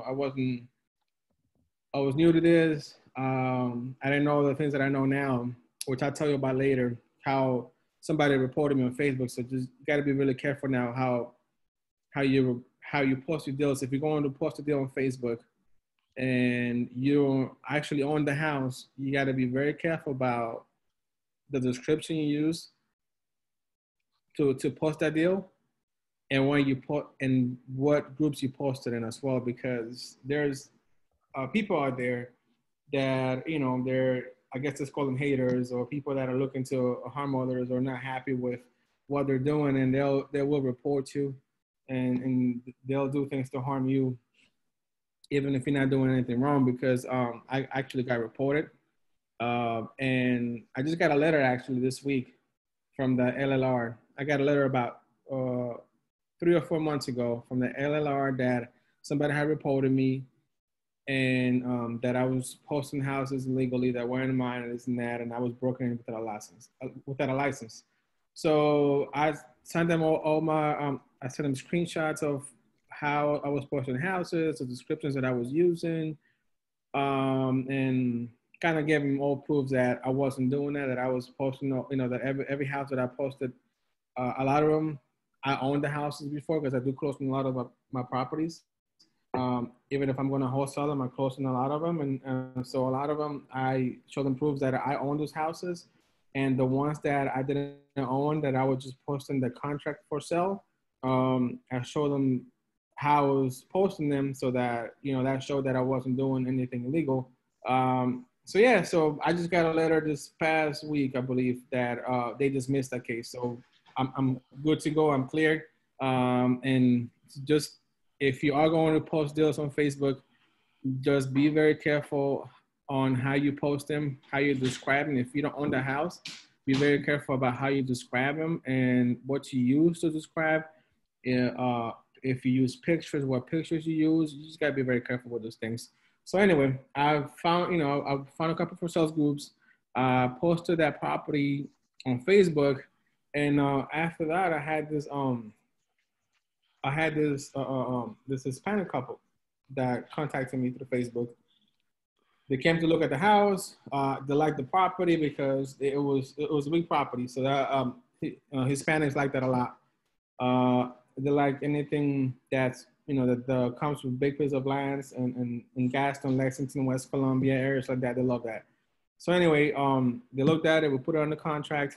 new to this. I didn't know the things that I know now, which I'll tell you about later, how somebody reported me on Facebook. So just got to be really careful now how you post your deals. If you're going to post a deal on Facebook and you actually own the house, you got to be very careful about the description you use to post that deal, and when you put and what groups you posted in as well, because there's people out there that, you know, I guess let's call them haters, or people that are looking to harm others or not happy with what they're doing, and they will report you, and they'll do things to harm you, even if you're not doing anything wrong. Because I actually got reported, and I just got a letter actually this week from the LLR. I got a letter about 3 or 4 months ago from the LLR that somebody had reported me, and that I was posting houses illegally that weren't mine and this and that, and I was broken in without a license. So I sent them all my, I sent them screenshots of how I was posting houses, the descriptions that I was using, and kind of gave them all proofs that I wasn't doing that I was posting, you know, that every house that I posted, a lot of them, I owned the houses before, because I do close on a lot of my properties. Even if I'm going to wholesale them, I close on a lot of them. And so a lot of them, I show them proofs that I own those houses. And the ones that I didn't own, that I was just posting the contract for sale, I show them how I was posting them, so that, you know, that showed that I wasn't doing anything illegal. So I just got a letter this past week, I believe, that they dismissed that case. So I'm good to go. I'm clear. And just, if you are going to post deals on Facebook, just be very careful on how you post them, how you describe them. If you don't own the house, be very careful about how you describe them and what you use to describe. If you use pictures, what pictures you use. You just gotta be very careful with those things. So anyway, I've found a couple for sales groups. Posted that property on Facebook, and after that, I had this Hispanic couple that contacted me through Facebook. They came to look at the house. They liked the property because it was a big property, so that Hispanics like that a lot. They like anything that's that comes with big piece of lands and Gaston, Lexington, West Columbia, areas like that. They love that. So anyway, they looked at it. We put it under contract.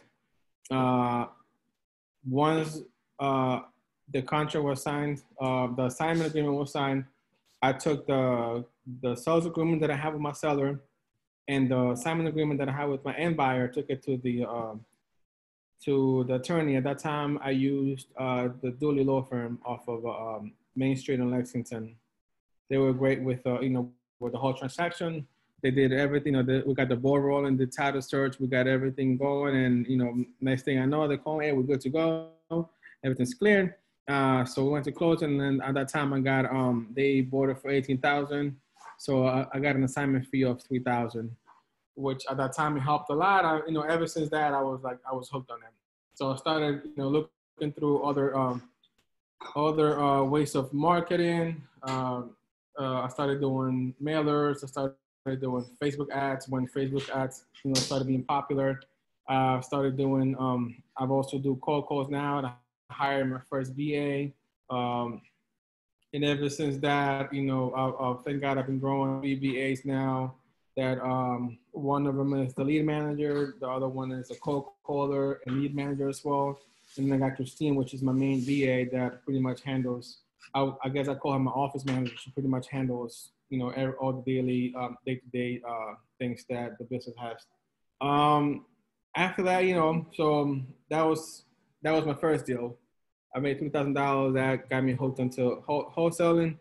Once the contract was signed, the assignment agreement was signed, I took the sales agreement that I have with my seller and the assignment agreement that I have with my end buyer, took it to the attorney. At that time, I used the Dooley Law Firm off of Main Street in Lexington. They were great with with the whole transaction. They did everything. We got the ball rolling, the title search, we got everything going, and next thing I know, they call me, hey, we're good to go. Everything's cleared. So we went to close, and then at that time I got they bought it for $18,000. So I got an assignment fee of $3,000, which at that time it helped a lot. Ever since that I was hooked on it. So I started looking through other ways of marketing. I started doing mailers. I started doing Facebook ads when Facebook ads started being popular. Started doing I've also do cold calls now to hire my first VA. And ever since that, thank God I've been growing VAs now. That one of them is the lead manager, the other one is a cold caller and lead manager as well. And then I got Christine, which is my main VA that pretty much handles, I guess I call her my office manager. She pretty much handles, all the daily, day-to-day things that the business has. After that, so that was my first deal. I made $2,000. That got me hooked into wholesaling.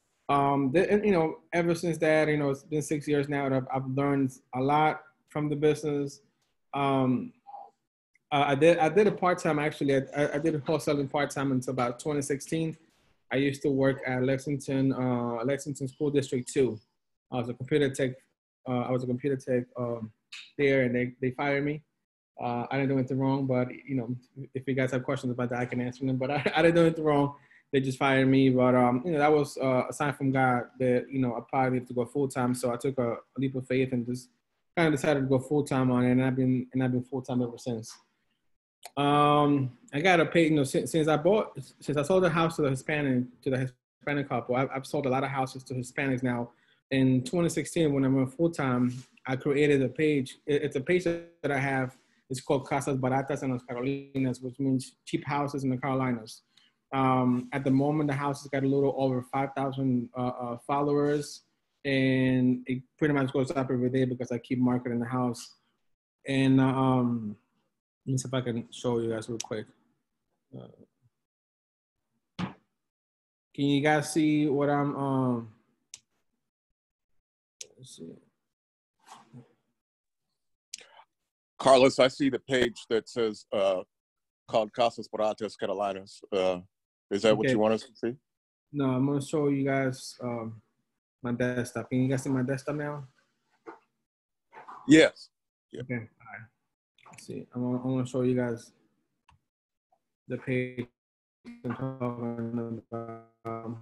Ever since that, it's been 6 years now that I've learned a lot from the business. I did a part-time, actually. I did wholesaling part-time until about 2016. I used to work at Lexington School District 2. I was a computer tech there, and they fired me. I didn't do anything wrong, but if you guys have questions about that, I can answer them. But I didn't do anything wrong. They just fired me. But that was a sign from God that I probably needed to go full time. So I took a leap of faith and just kind of decided to go full time on it, and I've been full time ever since. I got to pay. Since I sold the house to the Hispanic couple, I've sold a lot of houses to Hispanics now. In 2016, when I went full time, I created a page. It's a page that I have. It's called Casas Baratas en las Carolinas, which means cheap houses in the Carolinas. At the moment, the house has got a little over 5,000 followers, and it pretty much goes up every day because I keep marketing the house. And let me see if I can show you guys real quick. Can you guys see what I'm? Let's see. Carlos, I see the page that says called Casas Baratas Carolinas. Is that what you want us to see? No, I'm going to show you guys my desktop. Can you guys see my desktop now? Yes. Yeah. Okay. All right. Let's see. I'm going to show you guys the page I'm talking about.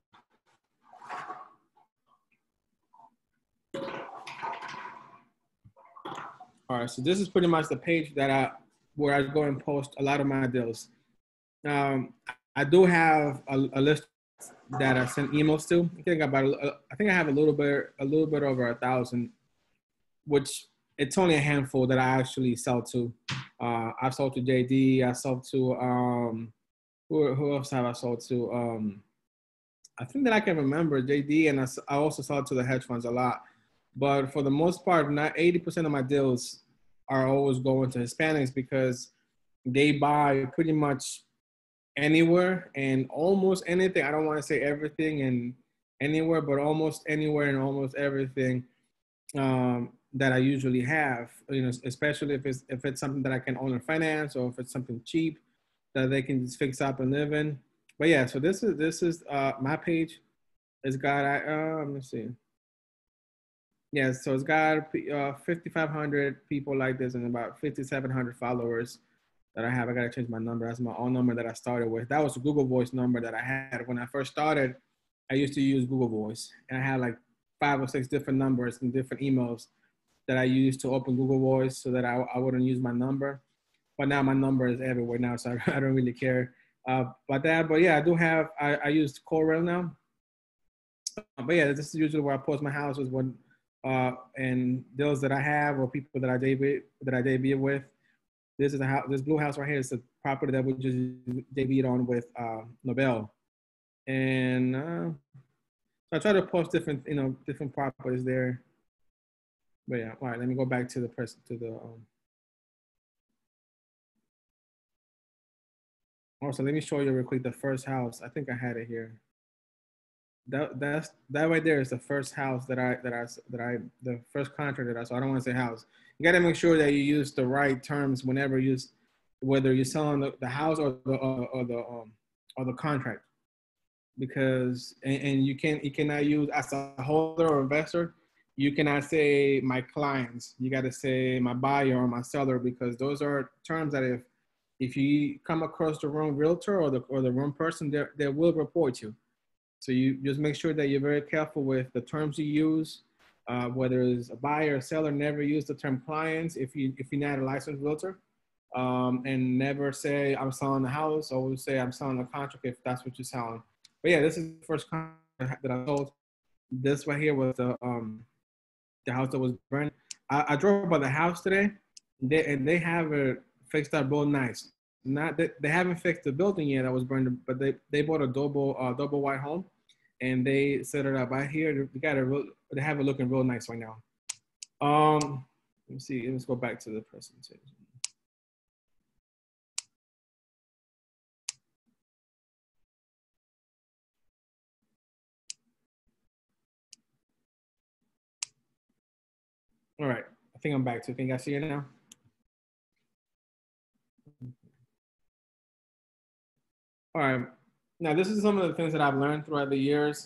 All right, so this is pretty much the page where I go and post a lot of my deals. I do have a list that I send emails to. I think I have a little bit over 1,000, which it's only a handful that I actually sell to. I've sold to JD. I sold to who else have I sold to? I think that I can remember JD, and I also sold to the hedge funds a lot. But for the most part, not 80% of my deals are always going to Hispanics because they buy pretty much anywhere and almost anything. I don't want to say everything and anywhere, but almost anywhere and almost everything. that I usually have, especially if it's something that I can own and finance, or if it's something cheap that they can just fix up and live in. But yeah, so this is my page. It's got let me see. Yeah, so it's got 5,500 people like this and about 5,700 followers that I have. I gotta change my number. That's my own number that I started with. That was a Google Voice number that I had when I first started. I used to use Google Voice, and I had like 5 or 6 different numbers and different emails that I used to open Google Voice so that I wouldn't use my number. But now my number is everywhere now, so I don't really care about that. But yeah, I use CoreRail now. But yeah, this is usually where I post my houses and deals that I have or people that I debut with. This is a house. This blue house right here is a property that we just debuted on with Nobel, and so I try to post different properties there. But yeah, all right. Let me go back to the Also, let me show you real quick the first house. I think I had it here. That right there is the first house the first contract that I saw. I don't want to say house. You got to make sure that you use the right terms whenever whether you're selling the house or the contract, because and you cannot use as a holder or investor. You cannot say my clients. You got to say my buyer or my seller, because those are terms that if you come across the wrong realtor or the wrong person, they will report you. So you just make sure that you're very careful with the terms you use, whether it's a buyer or seller. Never use the term clients if you're not a licensed realtor, and never say I'm selling the house. Always say I'm selling the contract if that's what you're selling. But yeah, this is the first contract that I sold. This right here was the house that was burned. I drove by the house today, and they have it fixed up real nice. Not that they haven't fixed the building yet that was burned, but they bought a double wide home, and they set it up. I hear they have it looking real nice right now. Let me see. Let's go back to the presentation. All right, I think I'm back to. Think I see it now. All right. Now, this is some of the things that I've learned throughout the years.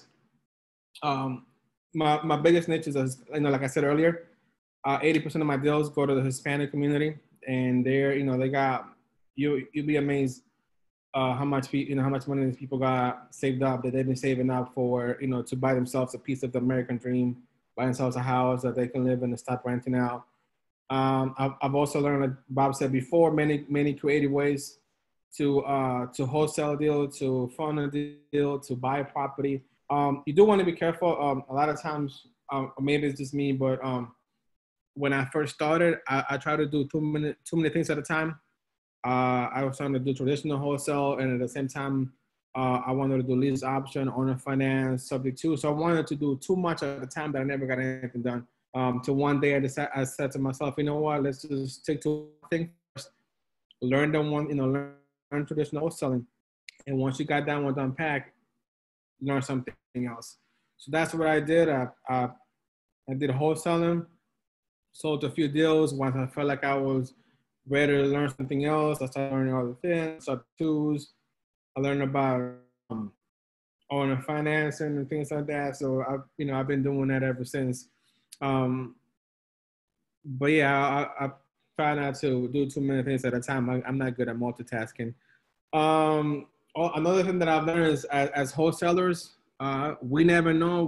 My biggest niche is, like I said earlier, 80% of my deals go to the Hispanic community, and they got you'll be amazed how much money these people got saved up that they've been saving up for to buy themselves a piece of the American dream, buy themselves a house that they can live in and stop renting out. I've also learned, like Bob said before, many creative ways to wholesale a deal, to fund a deal, to buy a property. You do want to be careful. A lot of times, maybe it's just me, but when I first started, I tried to do too many things at a time. I was trying to do traditional wholesale, and at the same time, I wanted to do lease option, owner finance, subject to. So I wanted to do too much at a time that I never got anything done. Till one day I said to myself, you know what? Let's just stick to one thing first. Learn learn traditional wholesaling, and once you got that one done packed, learn something else. So that's what I did. I did wholesaling, sold a few deals. Once I felt like I was ready to learn something else, I started learning other things, other tools. I learned about owner financing and things like that. So I've been doing that ever since. But yeah, I try not to do too many things at a time. I'm not good at multitasking. Another thing that I've learned is as wholesalers, we never know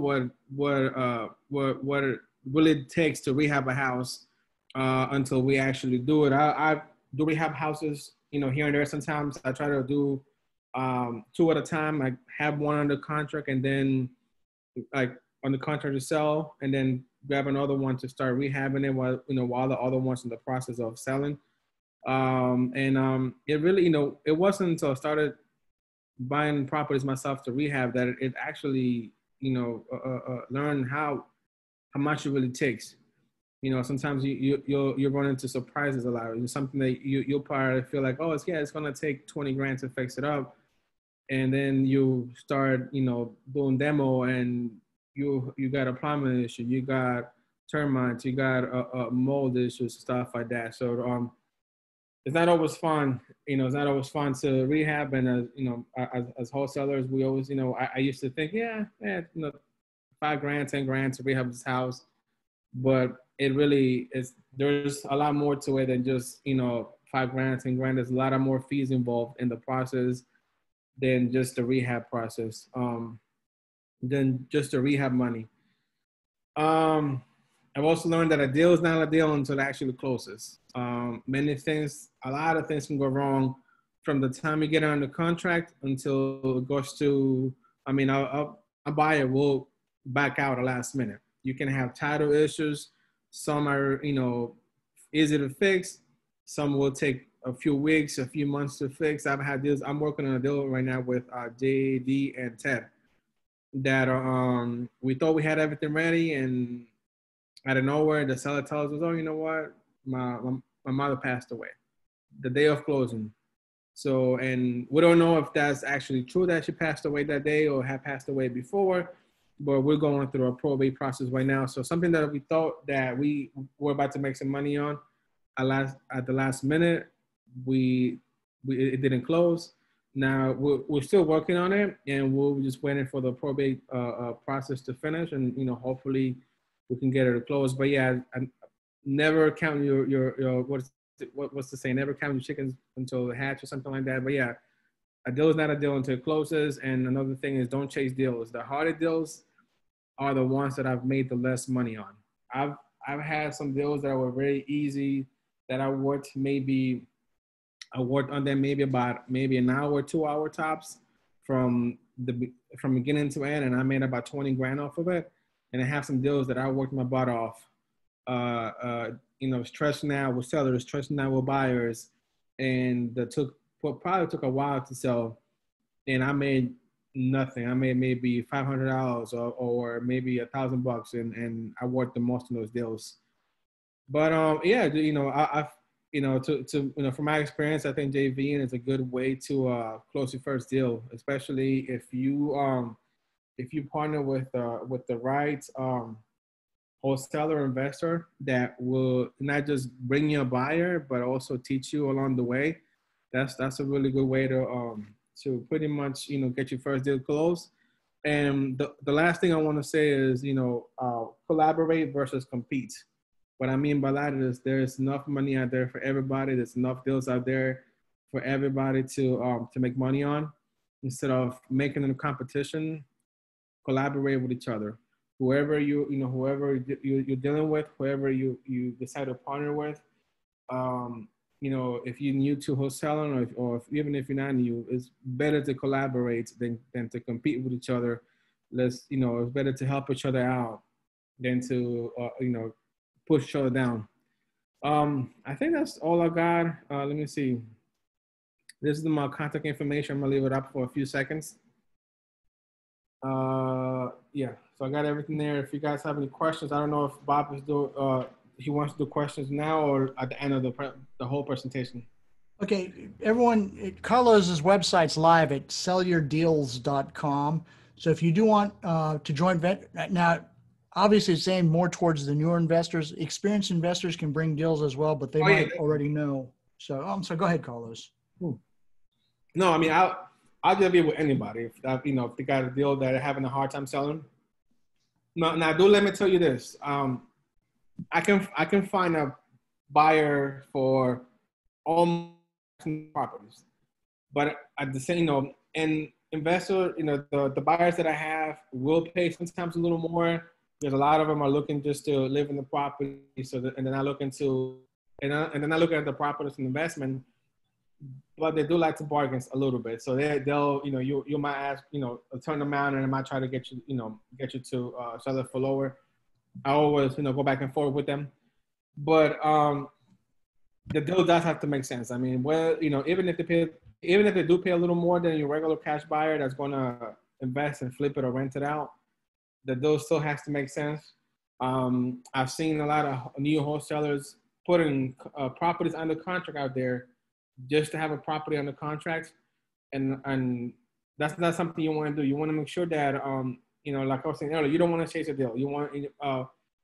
what it really takes to rehab a house until we actually do it. I do rehab houses, here and there. Sometimes I try to do 2 at a time. I have one under contract, and then like on the contract to sell, and then grab another one to start rehabbing it while the other one's in the process of selling. It really, it wasn't until I started buying properties myself to rehab that it actually, learn how much it really takes. Sometimes you'll run into surprises a lot. It's something that you'll probably feel like, oh, it's gonna take 20 grand to fix it up, and then you start, doing demo, and you got a plumbing issue, you got termites, you got mold issues, stuff like that. So it's not always fun. It's not always fun to rehab. And as wholesalers, we always, I used to think, $5 grand, 10 grand to rehab this house, but it really is. There's a lot more to it than just $5 grand, 10 grand. There's a lot of more fees involved in the process than just the rehab process. Than just the rehab money. I've also learned that a deal is not a deal until it actually closes. A lot of things can go wrong from the time you get on the contract until it goes to, a buyer will back out at last minute. You can have title issues. Some are, easy to fix. Some will take a few weeks, a few months to fix. I've had deals. I'm working on a deal right now with JD and Ted that we thought we had everything ready, and out of nowhere, the seller tells us, "Oh, you know what? My mother passed away the day of closing." So, and we don't know if that's actually true that she passed away that day or had passed away before, but we're going through a probate process right now. So something that we thought that we were about to make some money on at the last minute, it didn't close. Now we're still working on it, and we're just waiting for the probate process to finish, and hopefully we can get it to close. But yeah, I never count your what's the saying? Never count your chickens until they hatch or something like that. But yeah, a deal is not a deal until it closes. And another thing is, don't chase deals. The harder deals are the ones that I've made the less money on. I've had some deals that were very easy that I worked on them maybe an hour, 2 hour tops from beginning to end, and I made about 20 grand off of it. And I have some deals that I worked my butt off, stressing out with sellers, stressing out with buyers, and probably took a while to sell, and I made nothing. I made maybe $500 or maybe $1,000, and I worked the most of those deals. But from my experience, I think JVing is a good way to close your first deal, especially if you partner with the right wholesaler investor that will not just bring you a buyer, but also teach you along the way. That's a really good way to pretty much get your first deal closed. And the last thing I want to say is collaborate versus compete. What I mean by that is there's enough money out there for everybody. There's enough deals out there for everybody to make money on. Instead of making it a competition, collaborate with each other. Whoever you're dealing with, whoever you decide to partner with, if you're new to wholesaling or even if you're not new, it's better to collaborate than to compete with each other. It's better to help each other out than to push each other down. I think that's all I got. Let me see. This is my contact information. I'm gonna leave it up for a few seconds. Yeah, so I got everything there. If you guys have any questions, I don't know if Bob is he wants to do questions now or at the end of the whole presentation. Okay, everyone, Carlos's website's live at sellyourdeals.com. So if you do want to join, now, obviously it's aimed more towards the newer investors. Experienced investors can bring deals as well, but they might already know. So, go ahead, Carlos. No, I mean, I'll just be with anybody. If they got a deal that they're having a hard time selling. Now, let me tell you this. I can find a buyer for all properties, but at the same, and investor, the buyers that I have will pay sometimes a little more. There's a lot of them are looking just to live in the property, and then I look at the property as an investment. But they do like to bargain a little bit, so they'll you might ask a certain amount, and I might try to get you to sell it for lower. I always go back and forth with them, but the deal does have to make sense. I mean, even if they do pay a little more than your regular cash buyer that's going to invest and flip it or rent it out, the deal still has to make sense. I've seen a lot of new wholesalers putting properties under contract out there just to have a property under contract, and that's not something you want to do. You want to make sure that like I was saying earlier, you don't want to chase a deal. You want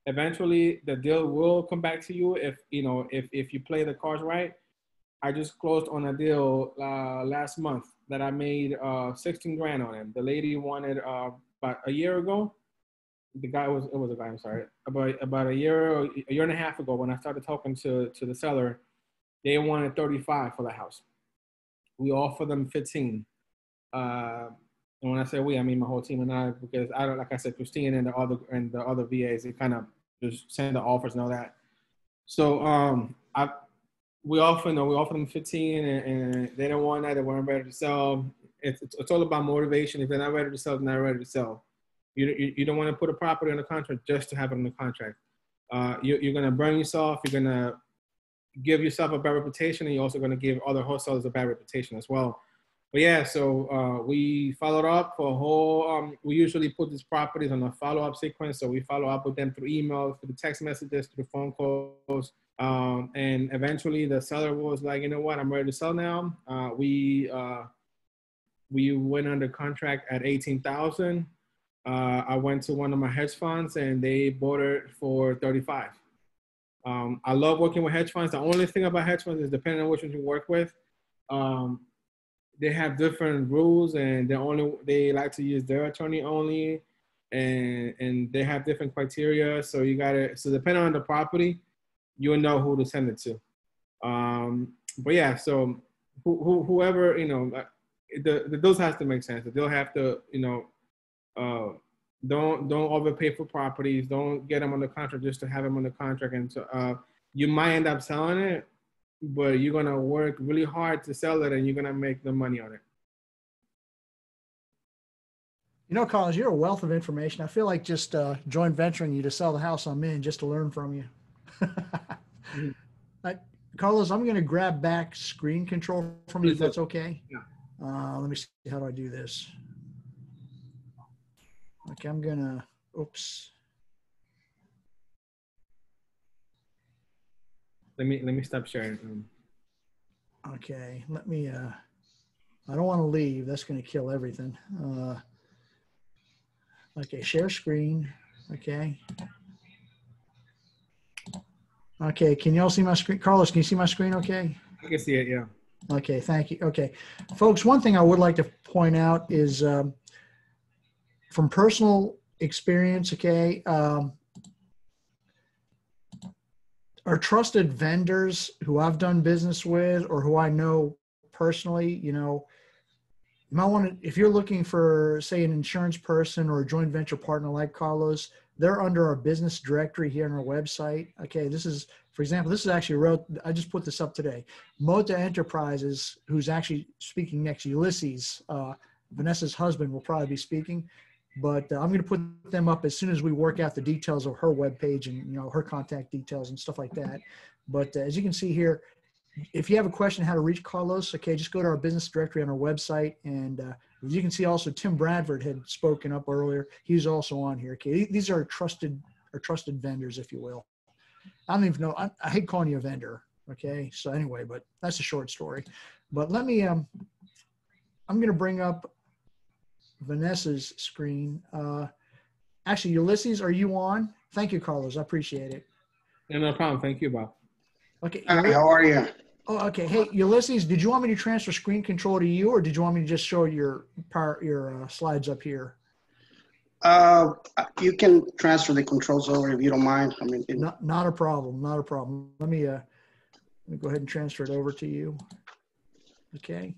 eventually the deal will come back to you if if you play the cards right. I just closed on a deal last month that I made 16 grand on it. The lady wanted about a year ago. It was a guy. I'm sorry. About a year and a half ago, when I started talking to the seller, they wanted 35 for the house. We offered them 15. And when I say we, I mean my whole team and I, because I don't, like I said, Christine and the other VAs, they kind of just send the offers and all that. So we offer them 15, and they don't want that. They weren't ready to sell. It's all about motivation. If they're not ready to sell, they're not ready to sell. You don't want to put a property on a contract just to have it on the contract. You're going to burn yourself. You're going to give yourself a bad reputation, and you're also going to give other wholesalers a bad reputation as well. But yeah, so we followed up for a whole, we usually put these properties on a follow-up sequence. So we follow up with them through emails, through the text messages, through the phone calls. And eventually the seller was like, you know what, I'm ready to sell now. We went under contract at 18,000. I went to one of my hedge funds and they bought it for 35. I love working with hedge funds. The only thing about hedge funds is depending on which one you work with, they have different rules, and they like to use their attorney only, and they have different criteria. So depending on the property, you'll know who to send it to. But yeah, so whoever, the deals has to make sense. The deal have to, don't overpay for properties. Don't get them on the contract just to have them on the contract. And so you might end up selling it, but you're going to work really hard to sell it, and you're going to make the money on it. Carlos, you're a wealth of information. I feel like just joint venturing you to sell the house I'm in just to learn from you. Carlos, I'm going to grab back screen control from you if that's okay. Yeah. Let me see. How do I do this? Okay, I'm going to, oops. Let me stop sharing. Okay, let me, I don't want to leave. That's going to kill everything. Okay, share screen. Okay. Okay, can you all see my screen? Carlos, can you see my screen okay? I can see it, yeah. Okay, thank you. Okay, folks, one thing I would like to point out is from personal experience, okay, our trusted vendors who I've done business with or who I know personally, you might want to, if you're looking for, say, an insurance person or a joint venture partner like Carlos, they're under our business directory here on our website. Okay, this is, for example, this is actually I just put this up today. Mota Enterprises, who's actually speaking next, Ulysses, Vanessa's husband will probably be speaking. But I'm going to put them up as soon as we work out the details of her webpage and, her contact details and stuff like that. But as you can see here, if you have a question how to reach Carlos, okay, just go to our business directory on our website. And as you can see also, Tim Bradford had spoken up earlier. He's also on here. Okay, these are trusted vendors, if you will. I don't even know. I hate calling you a vendor. Okay, so anyway, but that's a short story. But let me, I'm going to bring up Vanessa's screen. Actually, Ulysses, are you on? Thank you, Carlos. I appreciate it. Yeah, no problem. Thank you, Bob. Okay. Hi, how are you? Oh, okay. Hey, Ulysses, did you want me to transfer screen control to you, or did you want me to just show your slides up here? You can transfer the controls over if you don't mind. I mean, not a problem. Not a problem. Let me go ahead and transfer it over to you. Okay.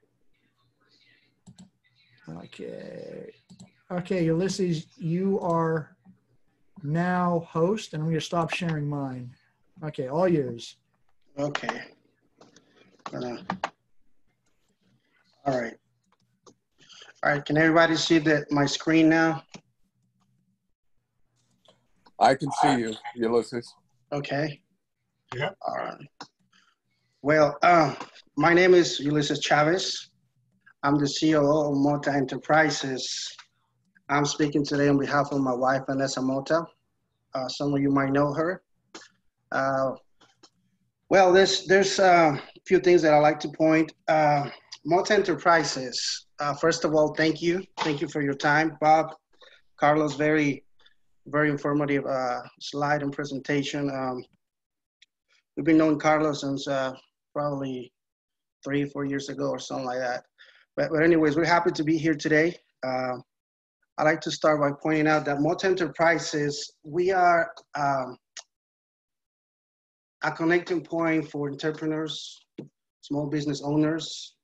Okay, Ulysses, you are now host, and I'm going to stop sharing mine. Okay, all yours. Okay. All right. All right, can everybody see my screen now? I can see you, Ulysses. Okay. Yeah. All right. Well, my name is Ulysses Chavez. I'm the COO of Mota Enterprises. I'm speaking today on behalf of my wife, Vanessa Mota. Some of you might know her. Well, there's a few things that I like to point. Mota Enterprises, first of all, thank you. Thank you for your time. Bob, Carlos, very very informative slide and presentation. We've been knowing Carlos since probably 3 or 4 years ago or something like that. But anyways, we're happy to be here today. I'd like to start by pointing out that Mota Enterprises, we are a connecting point for entrepreneurs, small business owners.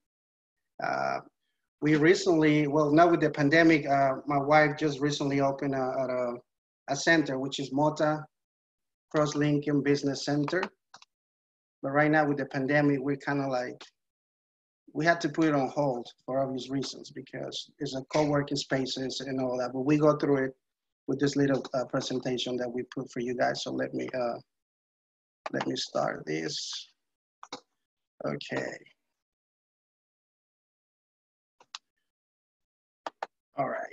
We recently, well, now with the pandemic, my wife just recently opened a center, which is Mota Cross-Lincoln Business Center. But right now with the pandemic, we're kind of like, we had to put it on hold for obvious reasons because it's a co-working spaces and all that. But we go through it with this little presentation that we put for you guys. So let me start this. Okay. All right.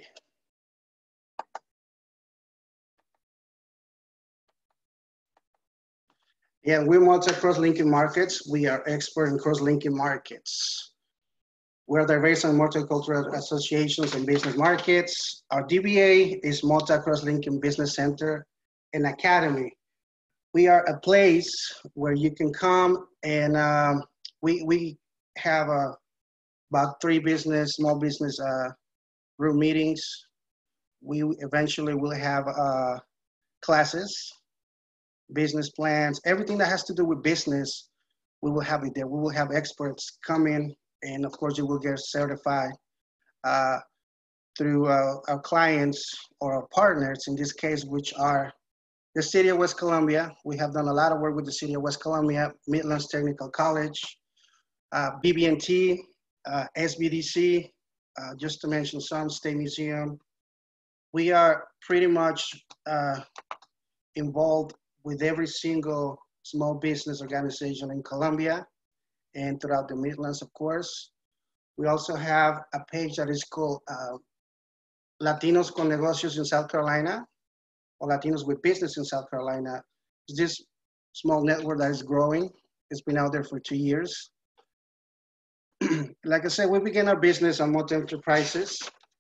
Yeah, we're Mota Cross-Linking Markets. We are expert in cross-linking markets. We're diverse and multicultural associations and business markets. Our DBA is Mota Cross-Linking Business Center and Academy. We are a place where you can come and we have about 3 small business room meetings. We eventually will have classes, business plans, everything that has to do with business, we will have it there. We will have experts come in, and of course you will get certified through our clients or our partners, in this case, which are the City of West Columbia. We have done a lot of work with the City of West Columbia, Midlands Technical College, BB&T, SBDC, just to mention some, State Museum. We are pretty much involved with every single small business organization in Columbia and throughout the Midlands, of course. We also have a page that is called Latinos con Negocios in South Carolina, or Latinos with Business in South Carolina. It's this small network that is growing. It's been out there for 2 years. Like I said, we began our business on Mota Enterprises,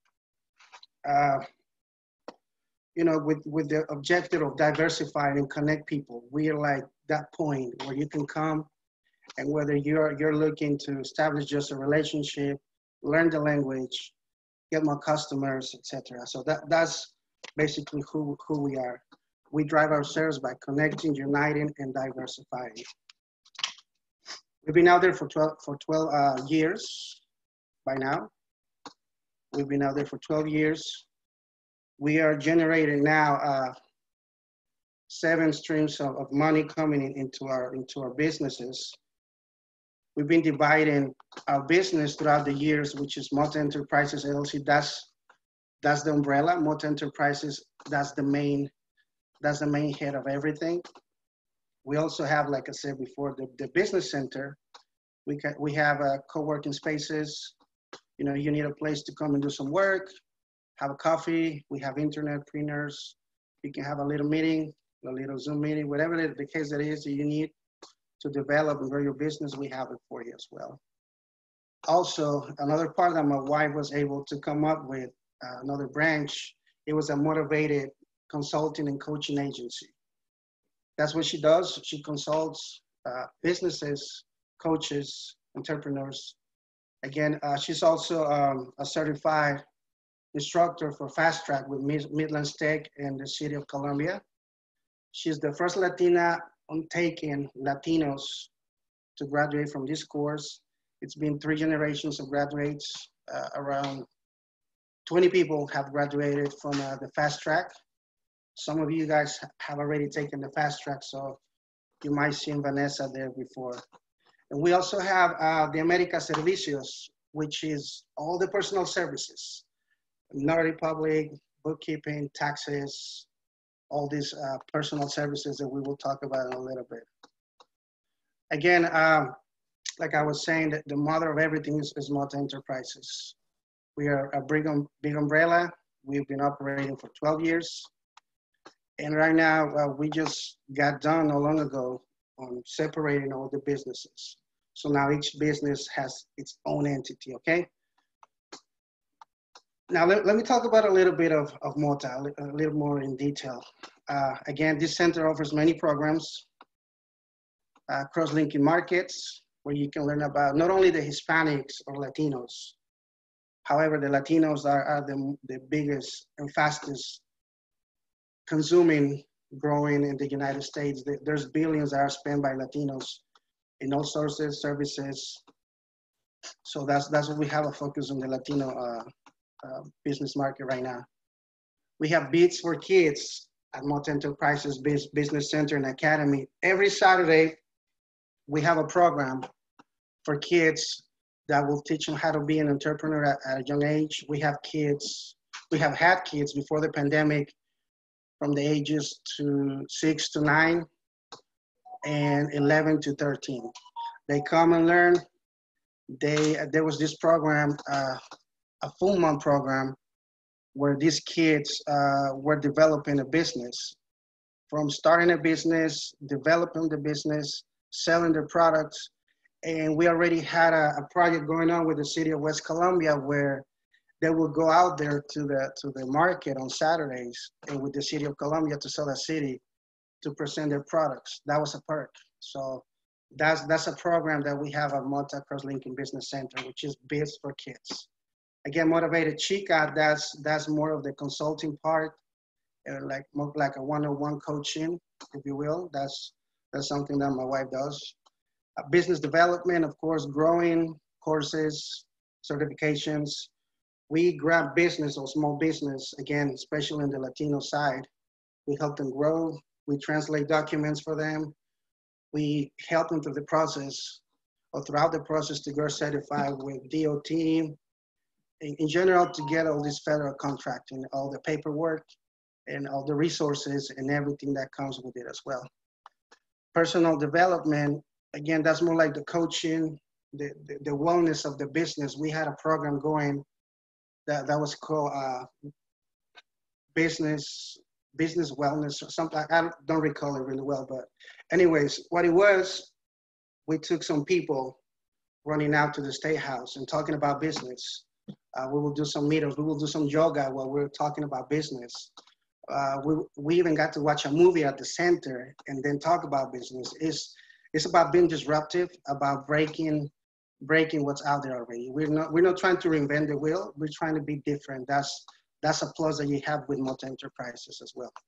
you know, with the objective of diversifying and connect people. We are like that point where you can come, and whether you're looking to establish just a relationship, learn the language, get more customers, etc. So that's basically who we are. We drive ourselves by connecting, uniting, and diversifying. We've been out there for 12 years by now. We've been out there for 12 years. We are generating now 7 streams of money coming into our businesses. We've been dividing our business throughout the years, which is Mota Enterprises LLC. That's the umbrella. Mota Enterprises, that's the main head of everything. We also have, like I said before, the business center. We have co-working spaces. You know, you need a place to come and do some work, have a coffee. We have internet printers. You can have a little meeting, a little Zoom meeting, whatever the case that is that you need to develop and grow your business, we have it for you as well. Also, another part that my wife was able to come up with, another branch, it was a motivated consulting and coaching agency. That's what she does. She consults businesses, coaches, entrepreneurs. Again, she's also a certified instructor for Fast Track with Midlands Tech and the City of Columbia. She's the first Latina on taking Latinos to graduate from this course. It's been 3 generations of graduates. Around 20 people have graduated from the Fast Track. Some of you guys have already taken the Fast Track, so you might see Vanessa there before. And we also have the America Servicios, which is all the personal services, notary public, bookkeeping, taxes, all these personal services that we will talk about in a little bit. Again, like I was saying, the mother of everything is Mota Enterprises. We are a big umbrella. We've been operating for 12 years. And right now, we just got done not long ago on separating all the businesses. So now each business has its own entity, okay? Now, let me talk about a little bit of Mota, a little more in detail. Again, this center offers many programs, cross-linking markets, where you can learn about not only the Hispanics or Latinos. However, the Latinos are the biggest and fastest consuming, growing in the United States. There's billions that are spent by Latinos in all sources, services. So that's what we have a focus on the Latino business market right now. We have Beats for Kids at Mota Enterprises Business Center and Academy. Every Saturday, we have a program for kids that will teach them how to be an entrepreneur at a young age. We have had kids before the pandemic from the ages to 6 to 9 and 11 to 13. They come and learn. There was this program, a full month program, where these kids were developing a business, from starting a business, developing the business, selling their products. And we already had a project going on with the city of West Columbia where they will go out there to the market on Saturdays and with the city of Columbia to sell a city to present their products. That was a perk. So that's a program that we have at Mota Cross-Linking Business Center, which is Biz for Kids. Again, Motivated Chica, that's more of the consulting part, more like a one-on-one coaching, if you will. That's something that my wife does. Business development, of course, growing courses, certifications. We grab business or small business, again, especially in the Latino side. We help them grow. We translate documents for them. We help them through the process or throughout the process to get certified with DOT, in general, to get all this federal contracting, all the paperwork and all the resources and everything that comes with it as well. Personal development, again, that's more like the coaching, the wellness of the business. We had a program going that was called business wellness or something. I don't recall it really well, but anyways, what it was, we took some people running out to the State House and talking about business. We will do some meetups. We will do some yoga while we're talking about business. We even got to watch a movie at the center and then talk about business. It's about being disruptive, about breaking what's out there already. We're not trying to reinvent the wheel. We're trying to be different. That's a plus that you have with Mota Enterprises as well.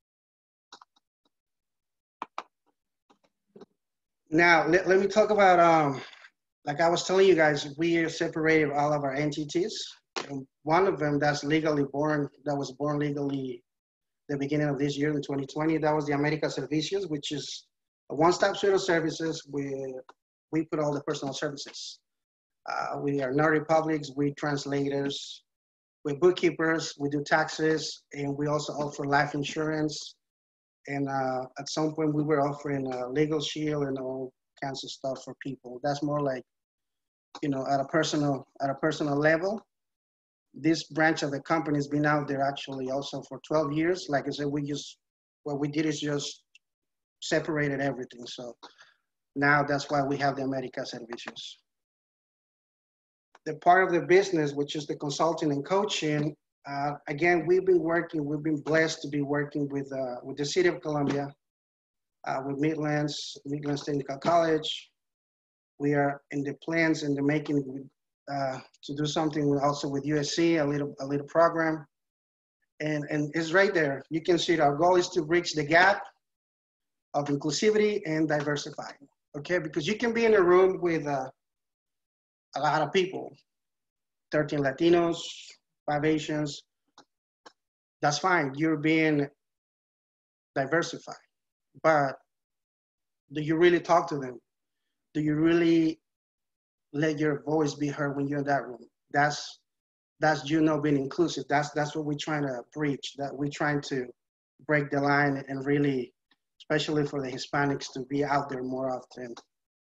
Now, let me talk about, like I was telling you guys, we separated all of our entities. And one of them that was born legally the beginning of this year in 2020, that was the America Servicios, which is a one-stop suite of services where we put all the personal services. We are notary publics, we translators, we're bookkeepers, we do taxes, and we also offer life insurance. And at some point we were offering a legal shield and all kinds of stuff for people. That's more like, at a personal level. This branch of the company has been out there actually also for 12 years. Like I said, what we did is just separated everything. So now that's why we have the America Servicios. The part of the business, which is the consulting and coaching, again, we've been blessed to be working with the City of Columbia, with Midlands Technical College. We are in the plans in the making to do something also with USC, a little program. And it's right there. You can see it. Our goal is to bridge the gap of inclusivity and diversifying, okay? Because you can be in a room with a lot of people, 13 Latinos, 5 Asians. That's fine. You're being diversified. But do you really talk to them? Do you really let your voice be heard when you're in that room? That's being inclusive. That's what we're trying to preach, that we're trying to break the line and really, especially for the Hispanics, to be out there more often.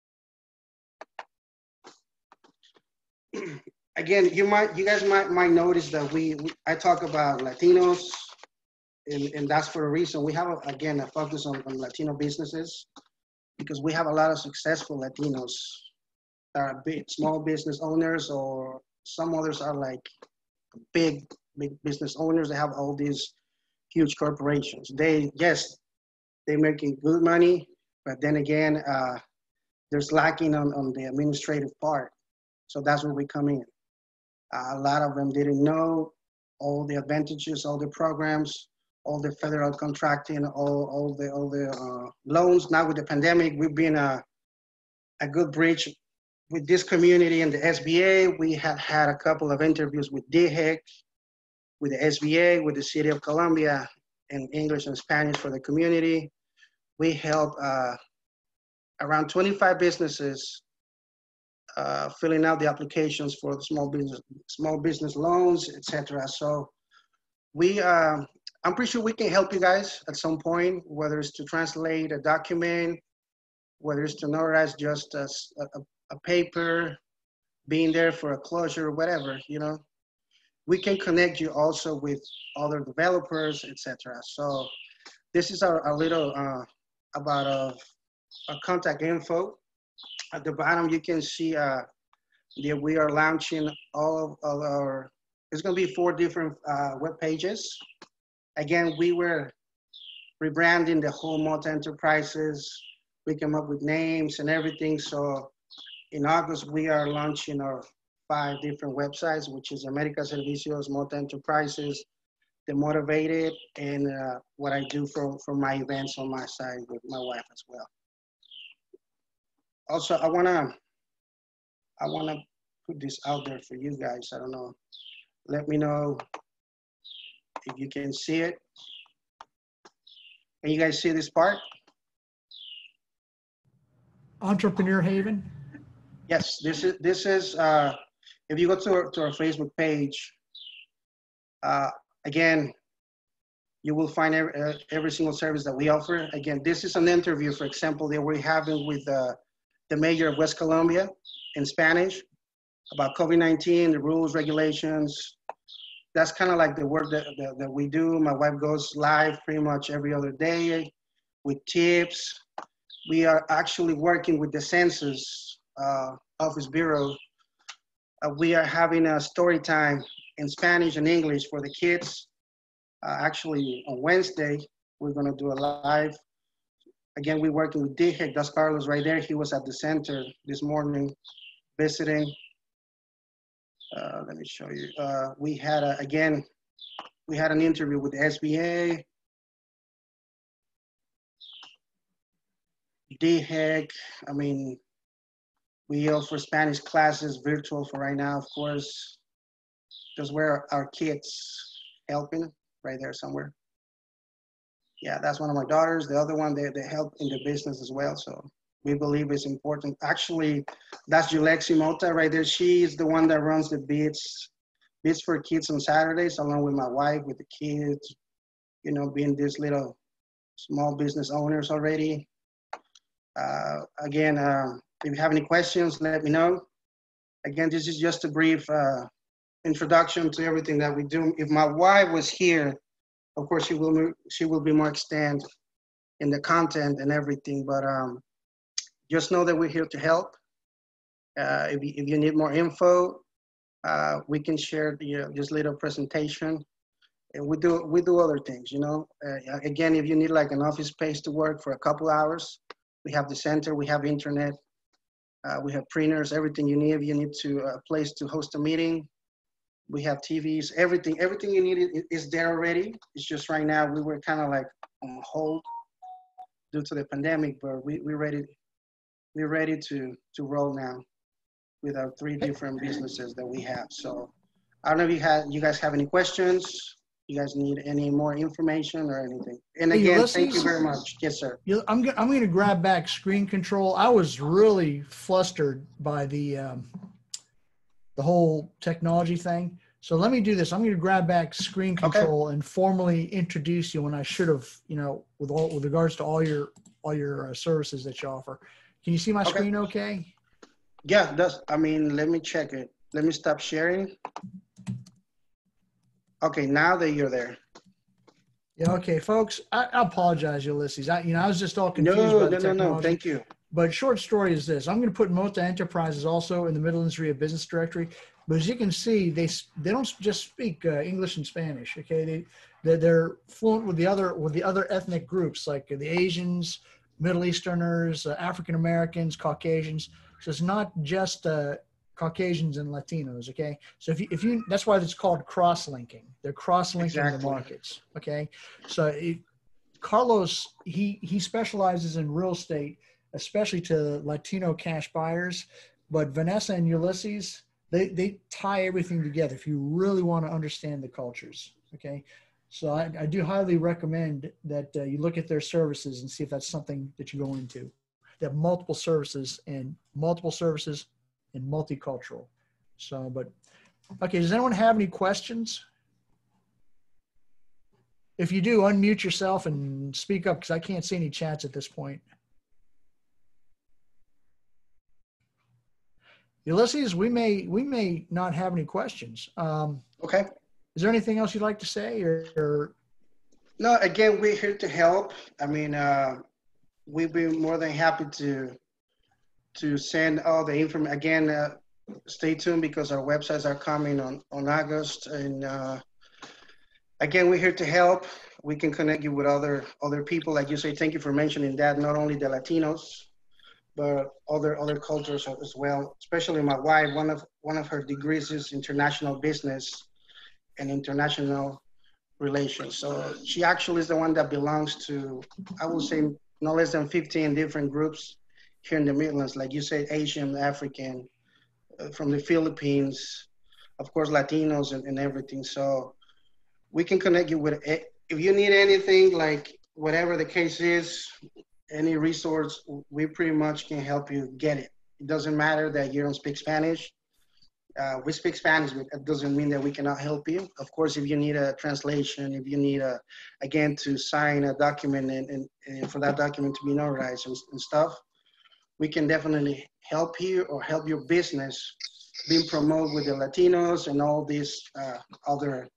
Again, you guys might notice that I talk about Latinos, and that's for a reason. We have, again, a focus on Latino businesses because we have a lot of successful Latinos that are big, small business owners, or some others are like big big business owners. They have all these huge corporations. Yes, they're making good money, but then again, there's lacking on the administrative part. So that's where we come in. A lot of them didn't know all the advantages, all the programs, all the federal contracting, all the loans. Now with the pandemic, we've been a good bridge with this community and the SBA. We have had a couple of interviews with DHEC, with the SBA, with the City of Columbia, in English and Spanish for the community. We help around 25 businesses filling out the applications for the small business loans, etc. So I'm pretty sure we can help you guys at some point, whether it's to translate a document, whether it's to notarize just a paper, being there for a closure, whatever, you know. We can connect you also with other developers, etc. So this is a little about our contact info. At the bottom, you can see that we are launching all of our, it's gonna be 4 different web pages. Again, we were rebranding the whole Mota Enterprises. We came up with names and everything. So in August, we are launching our 5 different websites, which is America Servicios, Mota Enterprises, The Motivated, and what I do for my events on my side with my wife as well. Also, I wanna put this out there for you guys. I don't know. Let me know if you can see it. Can you guys see this part? Entrepreneur Haven. Yes, this is if you go to our Facebook page, again, you will find every single service that we offer. Again, this is an interview, for example, that we're having with the mayor of West Columbia in Spanish about COVID-19, the rules, regulations. That's kind of like the work that we do. My wife goes live pretty much every other day with tips. We are actually working with the Census Office Bureau. We are having a story time in Spanish and English for the kids. Actually, on Wednesday, we're gonna do a live. Again, we're working with DHEC. That's Carlos right there. He was at the center this morning visiting. Let me show you. We had an interview with the SBA, DHEC. I mean, we offer Spanish classes virtual for right now, of course. That's where our kids helping, right there somewhere. Yeah, that's one of my daughters. The other one, they help in the business as well. So we believe it's important. Actually, that's Julexi Mota right there. She's the one that runs the Beats for Kids on Saturdays, along with my wife, with the kids, you know, being these little small business owners already. Again, if you have any questions, let me know. Again, this is just a brief introduction to everything that we do. If my wife was here, of course, she will be more extent in the content and everything, but just know that we're here to help. If you need more info, we can share this little presentation. And we do other things, you know. Again, if you need like an office space to work for a couple hours, we have the center, we have internet, we have printers, everything you need. If you need a place to host a meeting, we have TVs, everything you need is there already. It's just right now we were kind of like on hold due to the pandemic, but we're ready to roll now with our 3 different businesses that we have. So I don't know if you guys have any questions. You guys need any more information or anything? And again, thank you very much. Yes, sir. I'm going to grab back screen control. I was really flustered by the whole technology thing. So let me do this. I'm going to grab back screen control and formally introduce you when I should have, you know, with regards to all your services that you offer. Can you see my screen okay? Yeah, let me check it. Let me stop sharing. Okay, now that you're there. Yeah, okay, folks. I apologize, Ulysses. I was just all confused by the technology. No, thank you. But short story is this. I'm going to put Mota Enterprises also in the Midlands RIA Business Directory. But as you can see, they don't just speak English and Spanish. Okay, they're fluent with the other ethnic groups like the Asians, Middle Easterners, African Americans, Caucasians. So it's not just Caucasians and Latinos. Okay, so if you that's why it's called cross-linking. They're cross-linking the markets. Okay, so Carlos he specializes in real estate, especially to Latino cash buyers. But Vanessa and Ulysses, they tie everything together if you really want to understand the cultures. Okay, so I do highly recommend that you look at their services and see if that's something that you go into. They have multiple services and multicultural. So, but okay, does anyone have any questions? If you do, unmute yourself and speak up because I can't see any chats at this point. Ulysses, we may not have any questions. Okay. Is there anything else you'd like to say or? No, again, we're here to help. I mean, we'd be more than happy to send all the information. Again, stay tuned because our websites are coming on August. And again, we're here to help. We can connect you with other people. Like you say, thank you for mentioning that, not only the Latinos, but other cultures as well. Especially my wife, one of her degrees is international business and international relations. So she actually is the one that belongs to, I would say, no less than 15 different groups here in the Midlands. Like you said, Asian, African, from the Philippines, of course, Latinos and everything. So we can connect you with, if you need anything, like whatever the case is, any resource, we pretty much can help you get it. It doesn't matter that you don't speak Spanish. We speak Spanish, but it doesn't mean that we cannot help you. Of course, if you need a translation, if you need again, to sign a document and for that document to be notarized and stuff, we can definitely help you or help your business being promoted with the Latinos and all these other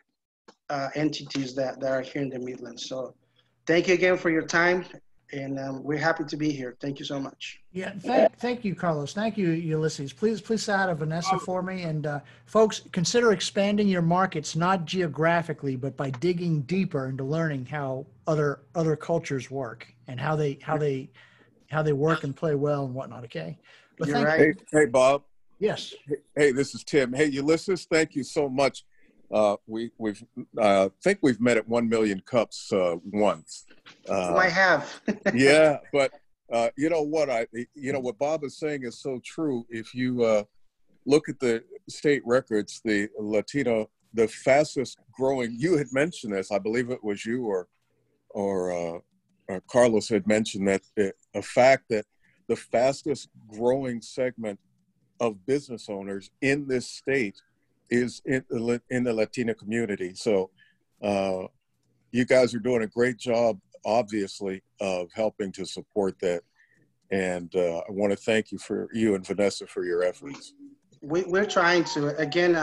entities that are here in the Midlands. So thank you again for your time. And we're happy to be here. Thank you so much. Yeah, thank you, Carlos. Thank you, Ulysses. Please say hi to Vanessa for me. And folks, consider expanding your markets, not geographically, but by digging deeper into learning how other cultures work and how they work and play well and whatnot. Okay. But You're right. Hey, Bob. Yes. Hey, this is Tim. Hey, Ulysses, thank you so much. We've think we've met at 1 Million Cups once. I have. Yeah, but you know what Bob is saying is so true. If you look at the state records, the fastest growing. You had mentioned this. I believe it was you or Carlos had mentioned that a fact that the fastest growing segment of business owners in this state is in the Latina community. So you guys are doing a great job, obviously, of helping to support that. And I want to thank you and Vanessa for your efforts. We're trying to. Again,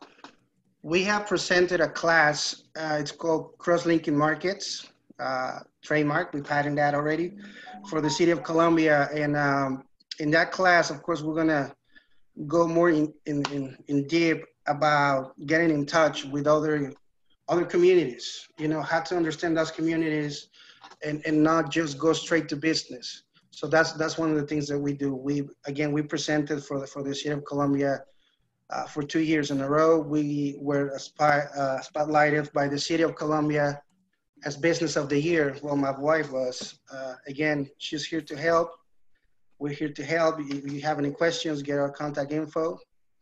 we have presented a class. It's called Cross-Linking Markets, trademark. We've patented that already for the City of Columbia. And in that class, of course, we're going to go more in deep about getting in touch with other communities, how to understand those communities and not just go straight to business. So that's one of the things that we do. We presented for the City of Columbia for 2 years in a row. We were spotlighted by the City of Columbia as Business of the Year. Well, my wife was. Again, she's here to help. We're here to help. If you have any questions, get our contact info.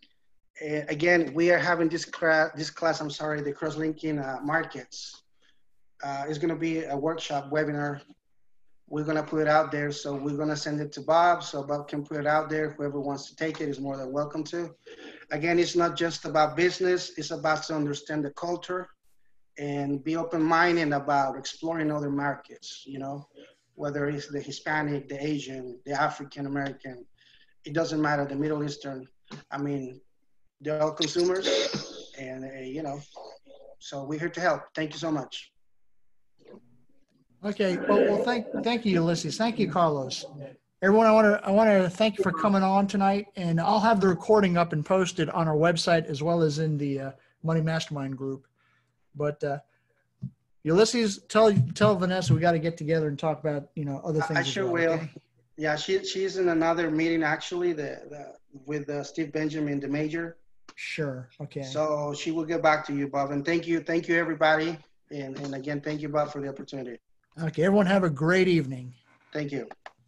Again, we are having this class, the cross-linking markets. It's going to be a workshop webinar. We're going to put it out there. So we're going to send it to Bob so Bob can put it out there. Whoever wants to take it is more than welcome to. Again, it's not just about business. It's about to understand the culture and be open-minded about exploring other markets, whether it's the Hispanic, the Asian, the African-American. It doesn't matter, the Middle Eastern. I mean, they're all consumers, and so we're here to help. Thank you so much. Okay. Well, thank you, Ulysses. Thank you, Carlos. Everyone, I want to thank you for coming on tonight, and I'll have the recording up and posted on our website as well as in the Money Mastermind group. But Ulysses, tell Vanessa we got to get together and talk about other things. I as sure well, will. okay? Yeah, she's in another meeting actually, with Steve Benjamin, the major. Sure. Okay. So she will get back to you, Bob. And thank you everybody. And again, thank you, Bob, for the opportunity. Okay. Everyone have a great evening. Thank you.